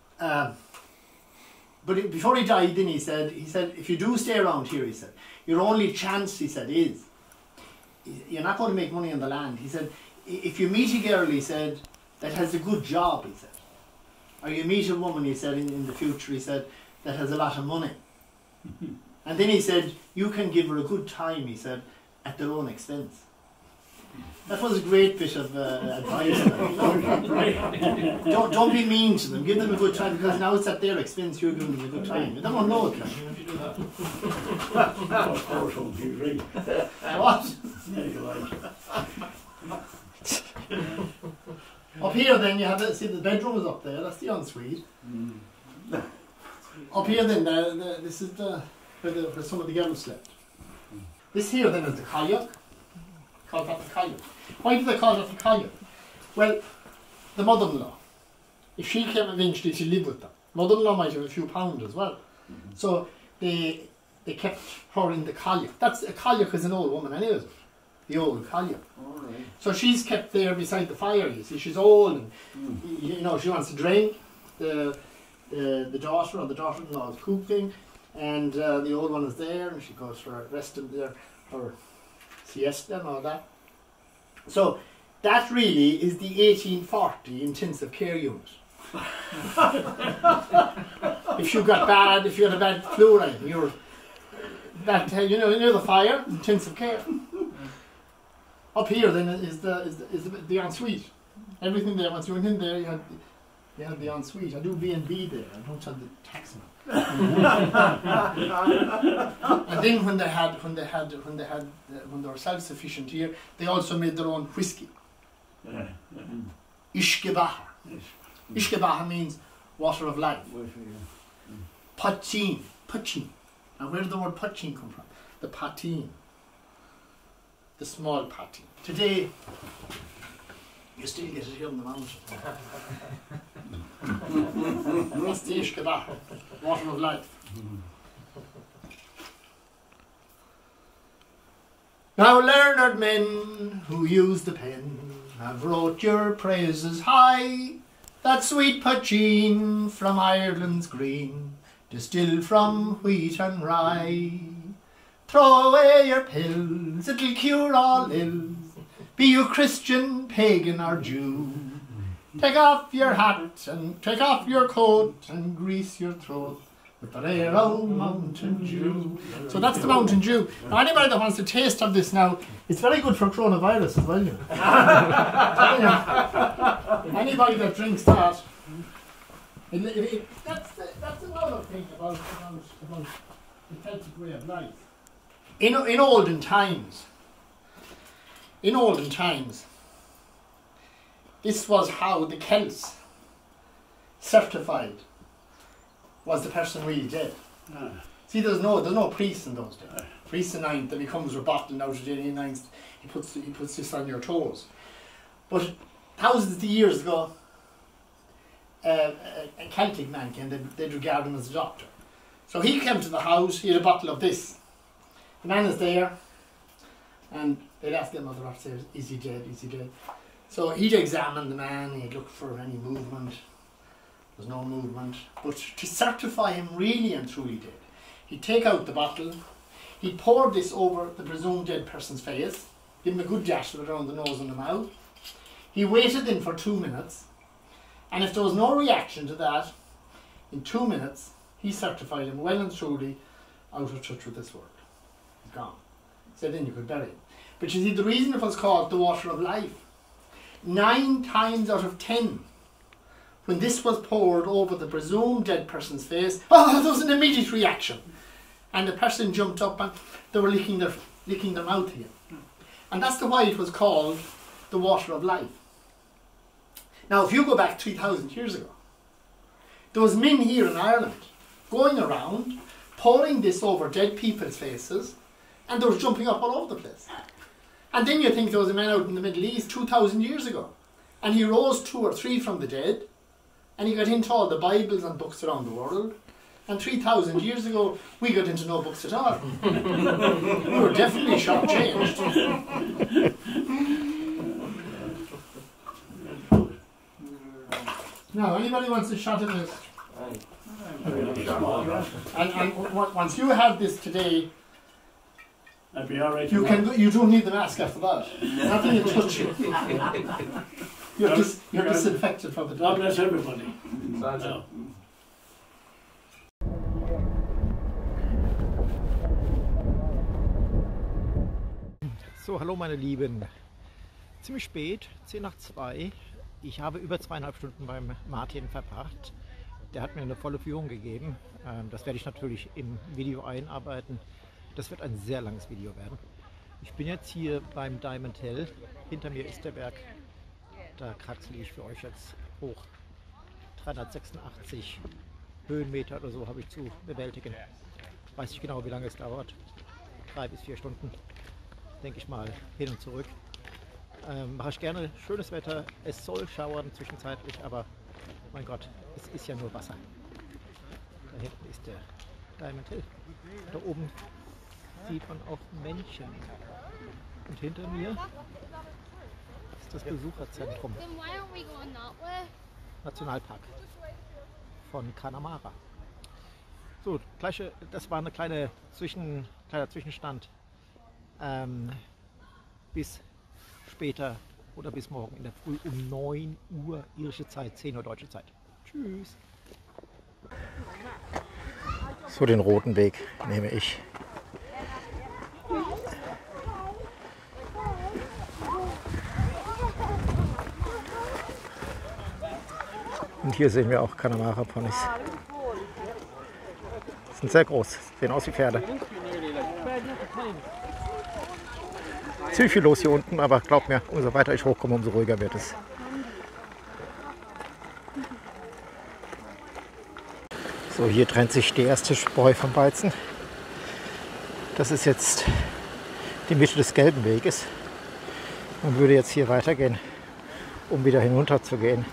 but before he died then he said, if you do stay around here, he said, your only chance, he said, is, you're not going to make money on the land. He said, if you meet a girl, he said, that has a good job, he said, or you meet a woman, he said, in the future, he said, that has a lot of money. And then he said, you can give her a good time, he said, at their own expense. That was a great bit of advice. Don't be mean to them. Give them a good time, because now it's at their expense. You're giving them a good time. They don't know it. Like, if you do that. Of course, won't you agree? What? Yeah, you're right. Up here, then you have see the bedroom is up there. That's the ensuite. Up here, then this is where some of the girls slept. This here, then, is the kayak. Called that the kayak. Why do they call that the kayak? Well, the mother-in-law, if she came eventually to live with them, mother-in-law might have a few pounds as well. So they kept her in the kayak. A kayak is an old woman anyway, the old kayak. Right. So she's kept there beside the fire, you see. She's old and you know, she wants to drink. The daughter or the daughter-in-law is cooking, and the old one is there, and she goes for resting there, her siesta and all that. So that really is the 1840 intensive care unit. if you had a bad flu or anything, you're that you know the fire, intensive care. Up here then is the ensuite. Everything there. Once you went in there, you had the ensuite. I do B&B there. I don't have the tax man. And then when they were self-sufficient here, they also made their own whiskey. Ishkebaha. Ishkebaha means water of life. Poteen. Now where did the word poteen come from? The poteen. The small poteen. Today, you still get it here on the mountain. That's the Ishkebaha, water of life. Now learned men who use the pen have wrote your praises high. That sweet poteen from Ireland's green, distilled from wheat and rye. Throw away your pills, it'll cure all ills. Be you Christian, pagan or Jew. Take off your hat and take off your coat and grease your throat with the rare old Mountain Dew. So that's the Mountain Dew. Now anybody that wants a taste of this now, it's very good for coronavirus as well. You know. Anybody that drinks that, that's another thing about the Celtic way of life. In olden times, this was how the Celts certified was the person really dead. See, there's no priest in those days. Priest in ninth, and he comes with a bottle out of the ninth. He puts this on your toes. But thousands of years ago, a Celtic man came. They'd regard him as a doctor. So he came to the house. He had a bottle of this. The man is there, and they'd ask their mother after, is he dead? Is he dead? So he'd examine the man. He'd look for any movement. There's no movement. But to certify him really and truly dead, he'd take out the bottle, he'd pour this over the presumed dead person's face, give him a good dash of it around the nose and the mouth. He waited in for 2 minutes, and if there was no reaction to that, in 2 minutes, he certified him well and truly out of touch with this world. He's gone. So then you could bury him. But you see, the reason it was called the water of life, 9 times out of 10, when this was poured over the presumed dead person's face, there was an immediate reaction. And the person jumped up and they were licking their mouth again. And that's why it was called the water of life. Now, if you go back 3,000 years ago, there was men here in Ireland going around, pouring this over dead people's faces, and they were jumping up all over the place. And then you think there was a man out in the Middle East 2,000 years ago, and he rose 2 or 3 from the dead, and he got into all the Bibles and books around the world. And 3,000 years ago, we got into no books at all. We were definitely shortchanged. Now, anybody wants a shot at this? And once you have this today, I'd be all right. You don't need the mask after that. Nothing will touch you. You're disinfected from the God dog. bless everybody. No. So, hallo meine Lieben. Ziemlich spät, 10 nach 2. Ich habe über 2,5 Stunden beim Martin verbracht. Der hat mir eine volle Führung gegeben. Das werde ich natürlich im Video einarbeiten. Das wird ein sehr langes Video werden. Ich bin jetzt hier beim Diamond Hill. Hinter mir ist der Berg. Da kraxel ich für euch jetzt hoch. 386 Höhenmeter oder so habe ich zu bewältigen. Weiß nicht genau, wie lange es dauert. 3 bis 4 Stunden, denke ich mal, hin und zurück. Mache ich gerne. Schönes Wetter. Es soll schauern zwischenzeitlich, aber mein Gott, es ist ja nur Wasser. Da hinten ist der Diamond Hill. Da oben sieht man auch Männchen. Und hinter mir ist das Besucherzentrum. Nationalpark von Connemara. So, das war eine kleiner Zwischenstand bis später oder bis morgen in der Früh um 9 Uhr irische Zeit, 10 Uhr deutsche Zeit. Tschüss. So, den roten Weg nehme ich. Und hier sehen wir auch Connemara Ponys. Sind sehr groß, sehen aus wie Pferde. Ziemlich viel los hier unten, aber glaubt mir, umso weiter ich hochkomme, umso ruhiger wird es. So, hier trennt sich die erste Spreu vom Weizen. Das ist jetzt die Mitte des gelben Weges. Man würde jetzt hier weitergehen, um wieder hinunter zu gehen.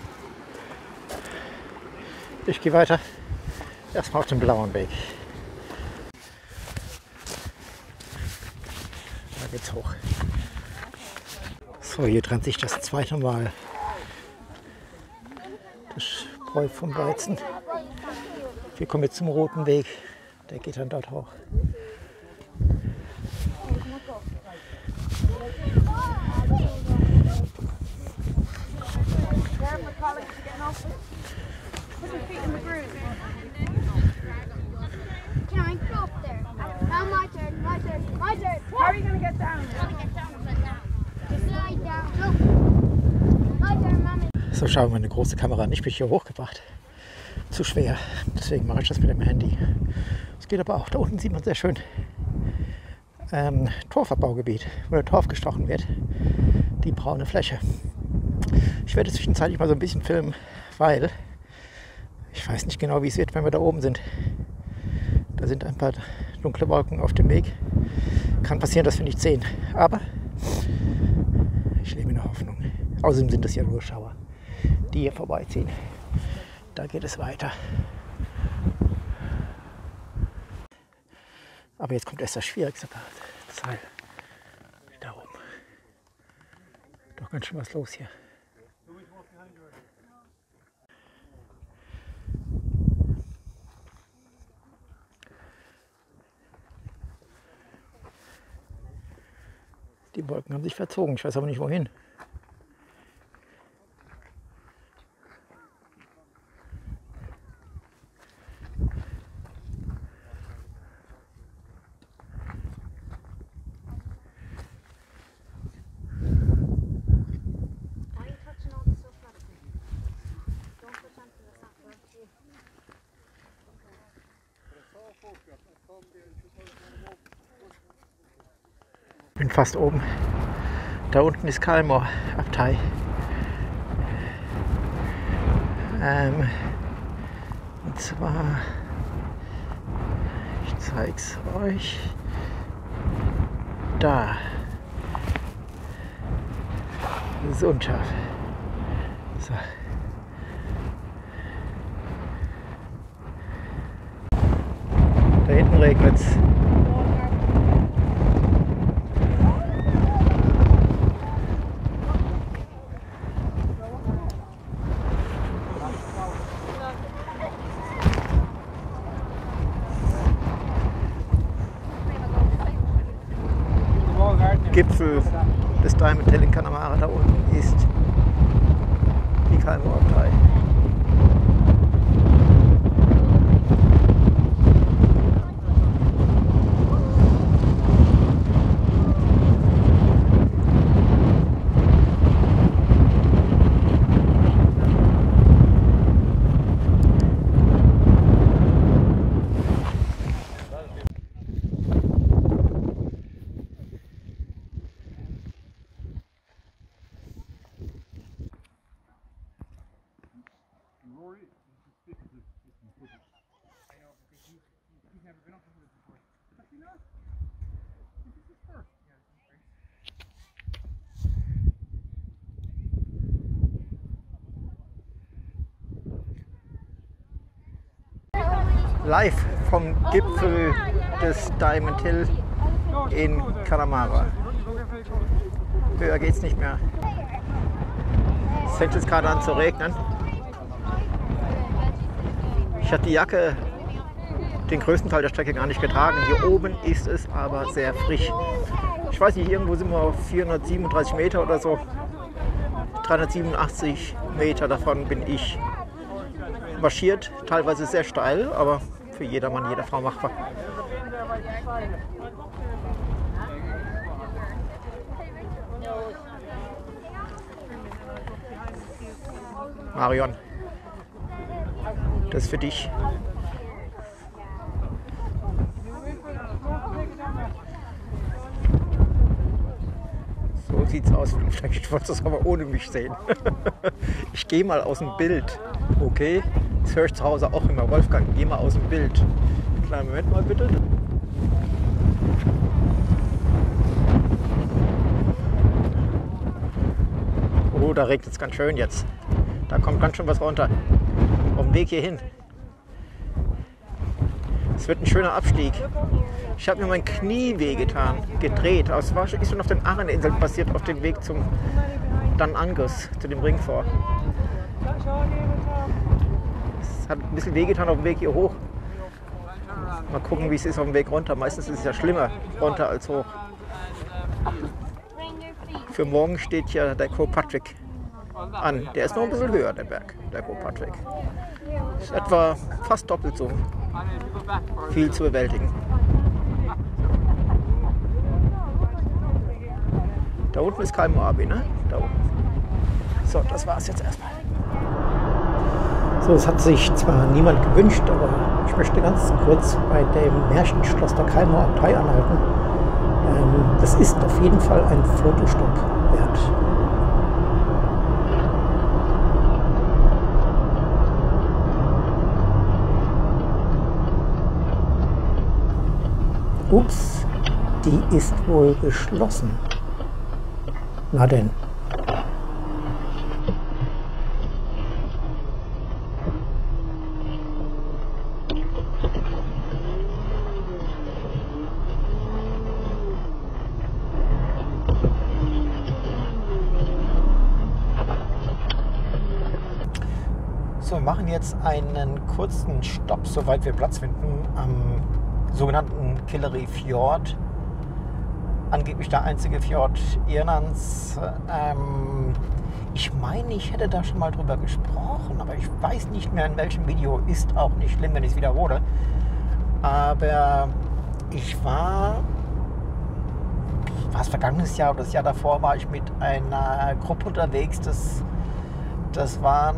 Ich gehe weiter, erstmal auf den blauen Weg. Da geht's hoch. So, hier trennt sich das zweite Mal das Spreu vom Weizen. Wir kommen jetzt zum roten Weg. Der geht dann dort hoch. So, schauen wir mal, eine große Kamera nicht mich hier hochgebracht. Zu schwer. Deswegen mache ich das mit dem Handy. Es geht aber auch. Da unten sieht man sehr schön Torfabbaugebiet, wo der Torf gestochen wird. Die braune Fläche. Ich werde zwischenzeitlich mal so ein bisschen filmen, weil ich weiß nicht genau, wie es wird, wenn wir da oben sind. Da sind ein paar dunkle Wolken auf dem Weg. Kann passieren, dass wir nichts sehen. Aber ich lebe in der Hoffnung. Außerdem sind es ja nur Schauer, die hier vorbeiziehen. Da geht es weiter. Aber jetzt kommt erst das schwierigste Teil. Da oben. Doch ganz schön was los hier. Die Wolken haben sich verzogen. Ich weiß aber nicht wohin. Ich bin fast oben. Da unten ist Calmore Abtei. Und zwar, ich zeige es euch. Da. Das ist unscharf. So. Da hinten regnet es. Gipfel des Diamond Hill in Connemara, da unten ist die Calmore Abtei. Live vom Gipfel des Diamond Hill in Connemara. Höher geht's nicht mehr. Es fängt jetzt gerade an zu regnen. Ich hatte die Jacke den größten Teil der Strecke gar nicht getragen. Hier oben ist es aber sehr frisch. Ich weiß nicht, irgendwo sind wir auf 437 Meter oder so. 387 Meter davon bin ich marschiert, teilweise sehr steil, aber für jedermann, jede Frau machbar. Marion, das ist für dich. So sieht's aus. Vielleicht wolltest du es aber ohne mich sehen. Ich gehe mal aus dem Bild. Okay? Das höre ich zu Hause auch immer. Wolfgang, geh mal aus dem Bild. Kleinen Moment mal bitte. Oh, da regnet es ganz schön jetzt. Da kommt ganz schön was runter. Auf dem Weg hierhin. Es wird ein schöner Abstieg. Ich habe mir mein Knie wehgetan, gedreht. Das ist schon auf den Areninseln passiert, auf dem Weg zum Dan Angus, zu dem Ringfort. Es hat ein bisschen wehgetan auf dem Weg hier hoch. Mal gucken, wie es ist auf dem Weg runter. Meistens ist es ja schlimmer runter als hoch. Für morgen steht ja der Kilpatrick an. Der ist noch ein bisschen höher, der Berg, der Kilpatrick. Ist etwa fast doppelt so viel zu bewältigen. Da unten ist Kyle Moabi, ne? Da unten. So, das war's jetzt erstmal. So, es hat sich zwar niemand gewünscht, aber ich möchte ganz kurz bei dem Märchenschloss der Kalmar Abtei anhalten. Das ist auf jeden Fall ein Fotostopp wert. Ups, die ist wohl geschlossen. Na denn. So, wir machen jetzt einen kurzen Stopp, soweit wir Platz finden, am sogenannten Killary Fjord. Angeblich der einzige Fjord Irlands. Ich meine, ich hätte da schon mal drüber gesprochen, aber ich weiß nicht mehr in welchem Video. Ist auch nicht schlimm, wenn ich es wiederhole. Aber ich war vergangenes Jahr oder das Jahr davor, war ich mit einer Gruppe unterwegs. Das waren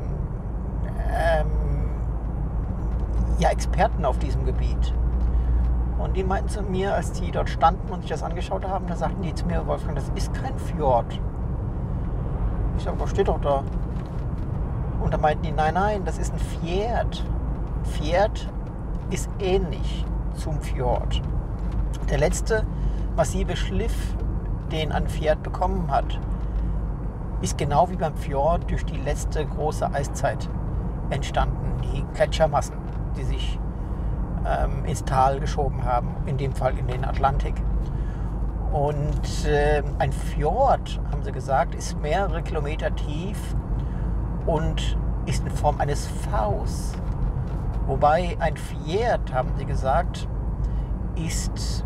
ja, Experten auf diesem Gebiet. Und die meinten zu mir, als die dort standen und sich das angeschaut haben, da sagten die zu mir, Wolfgang, das ist kein Fjord. Ich sage, was steht doch da? Und da meinten die, nein, das ist ein Fjord. Fjord ist ähnlich zum Fjord. Der letzte massive Schliff, den ein Fjord bekommen hat, ist genau wie beim Fjord durch die letzte große Eiszeit entstanden. Die Gletschermassen, die sich ins Tal geschoben haben, in dem Fall in den Atlantik. Und ein Fjord, haben sie gesagt, ist mehrere Kilometer tief und ist in Form eines Vs. Wobei ein Fjord, haben sie gesagt, ist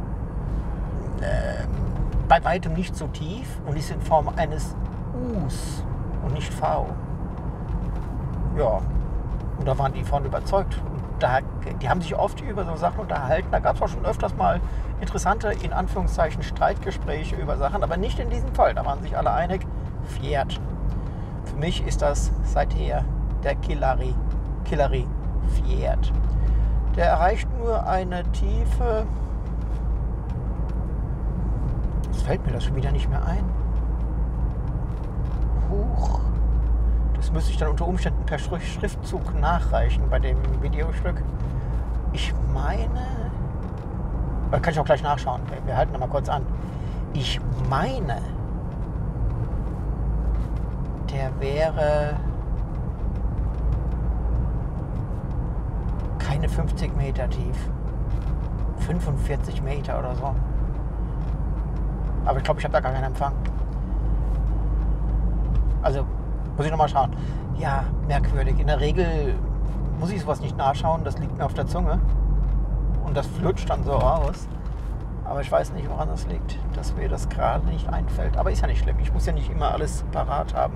bei weitem nicht so tief und ist in Form eines Us und nicht V. Ja, und da waren die von überzeugt. Die haben sich oft über so Sachen unterhalten. Da gab es auch schon öfters mal interessante, in Anführungszeichen, Streitgespräche über Sachen, aber nicht in diesem Fall. Da waren sich alle einig, Fjord. Für mich ist das seither der Killary Fjord. Der erreicht nur eine Tiefe. Jetzt fällt mir das schon wieder nicht mehr ein. Huch. Das müsste ich dann unter Umständen per Schriftzug nachreichen bei dem Videostück. Ich meine, da kann ich auch gleich nachschauen. Wir halten noch mal kurz an. Ich meine, der wäre keine 50 Meter tief. 45 Meter oder so. Aber ich glaube, ich habe da gar keinen Empfang. Also muss ich nochmal schauen. Ja, merkwürdig. In der Regel muss ich sowas nicht nachschauen. Das liegt mir auf der Zunge. Und das flutscht dann so raus. Aber ich weiß nicht, woran das liegt, dass mir das gerade nicht einfällt. Aber ist ja nicht schlimm. Ich muss ja nicht immer alles parat haben.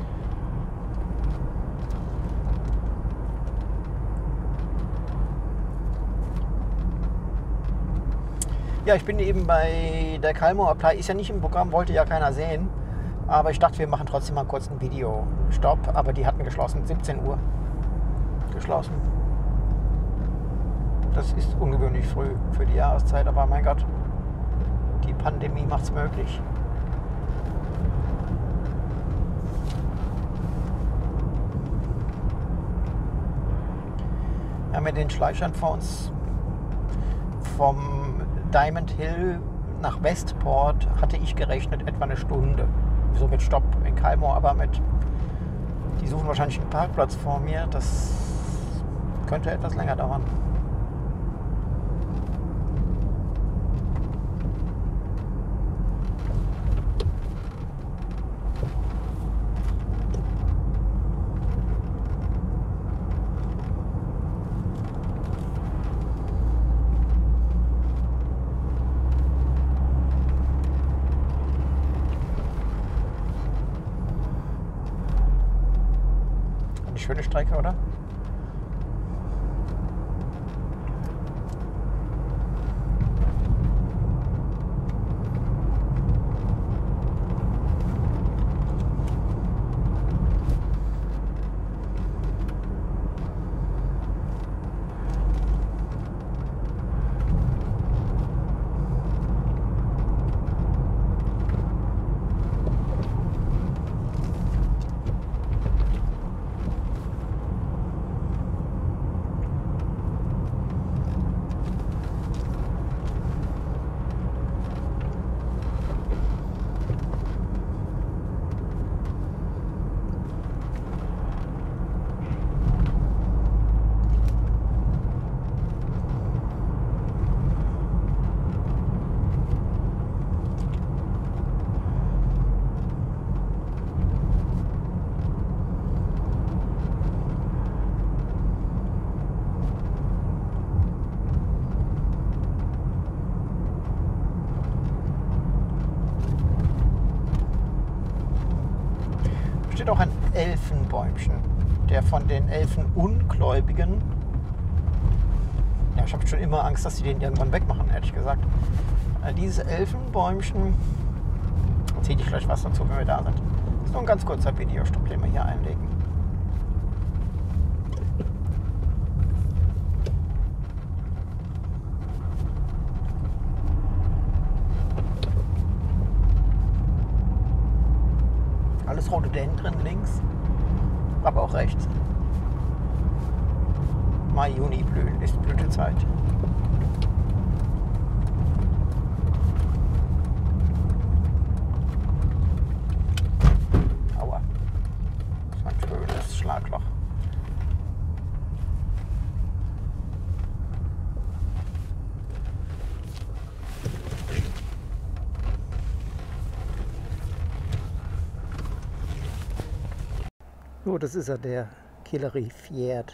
Ja, ich bin eben bei der Kalmar Abtei. Ist ja nicht im Programm, wollte ja keiner sehen. Aber ich dachte, wir machen trotzdem mal kurz einen Videostopp. Aber die hatten geschlossen, 17 Uhr geschlossen. Das ist ungewöhnlich früh für die Jahreszeit, aber mein Gott, die Pandemie macht es möglich. Ja, mit den Schleichern vor uns vom Diamond Hill nach Westport hatte ich gerechnet etwa eine Stunde. So mit Stopp in Kalmar, aber die suchen wahrscheinlich einen Parkplatz vor mir. Das könnte etwas länger dauern. schöne Strecke, oder? Steht auch ein Elfenbäumchen, der von den Elfenungläubigen. Ja, ich habe schon immer Angst, dass sie den irgendwann wegmachen, ehrlich gesagt. Dieses Elfenbäumchen, erzähle ich gleich was dazu, wenn wir da sind. Das ist nur ein ganz kurzer Videostopp, den wir hier einlegen. Alles Rhododendren links, aber auch rechts. Mai, Juni blühen ist Blütezeit. Aua, das ist ein schönes Schlagloch. So, das ist ja der Killery Fjord.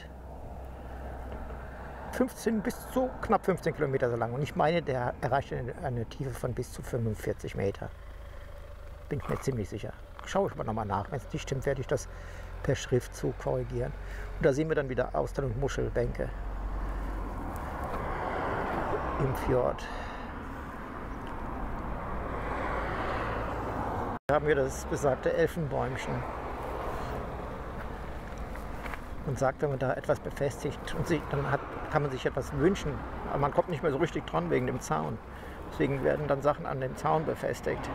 15 bis zu knapp 15 Kilometer so lang. Und ich meine, der erreicht eine Tiefe von bis zu 45 Meter. Bin ich mir ziemlich sicher. Schaue ich aber nochmal nach. Wenn es nicht stimmt, werde ich das per Schriftzug korrigieren. Und da sehen wir dann wieder Austern- und Muschelbänke im Fjord. Hier haben wir das besagte Elfenbäumchen. Und sagt, wenn man da etwas befestigt und kann man sich etwas wünschen. Aber man kommt nicht mehr so richtig dran wegen dem Zaun. Deswegen werden dann Sachen an dem Zaun befestigt.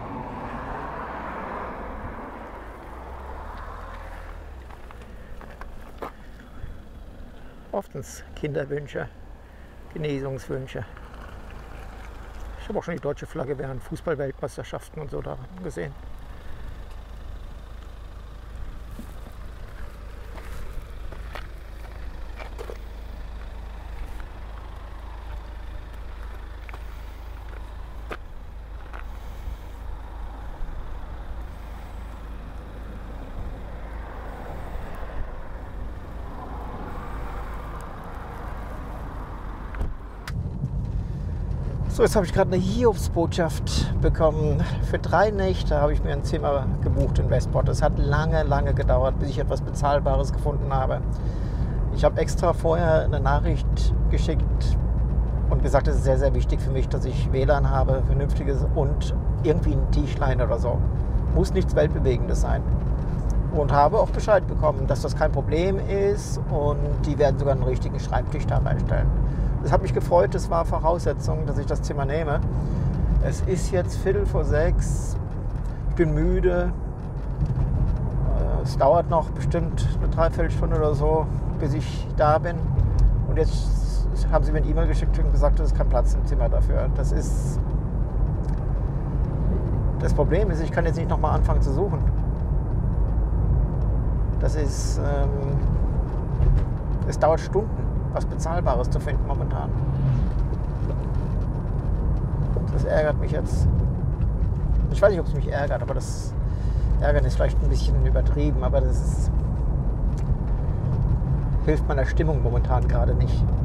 Oftens Kinderwünsche, Genesungswünsche. Ich habe auch schon die deutsche Flagge während Fußball-Weltmeisterschaften und so da gesehen. So, jetzt habe ich gerade eine Hiobsbotschaft bekommen. Für 3 Nächte habe ich mir ein Zimmer gebucht in Westport. Es hat lange, lange gedauert, bis ich etwas Bezahlbares gefunden habe. Ich habe extra vorher eine Nachricht geschickt und gesagt, es ist sehr, sehr wichtig für mich, dass ich WLAN habe, vernünftiges und irgendwie ein Tischlein oder so. Muss nichts Weltbewegendes sein. Und habe auch Bescheid bekommen, dass das kein Problem ist und die werden sogar einen richtigen Schreibtisch da reinstellen. Das hat mich gefreut, das war Voraussetzung, dass ich das Zimmer nehme. Es ist jetzt 5:45, ich bin müde. Es dauert noch bestimmt eine Dreiviertelstunde oder so, bis ich da bin. Und jetzt haben sie mir eine E-Mail geschickt und gesagt, es ist kein Platz im Zimmer dafür. Das Problem ist, ich kann jetzt nicht nochmal anfangen zu suchen. Es dauert Stunden, was Bezahlbares zu finden momentan. Das ärgert mich jetzt. Ich weiß nicht, ob es mich ärgert, aber das Ärgern ist vielleicht ein bisschen übertrieben, aber hilft meiner Stimmung momentan gerade nicht.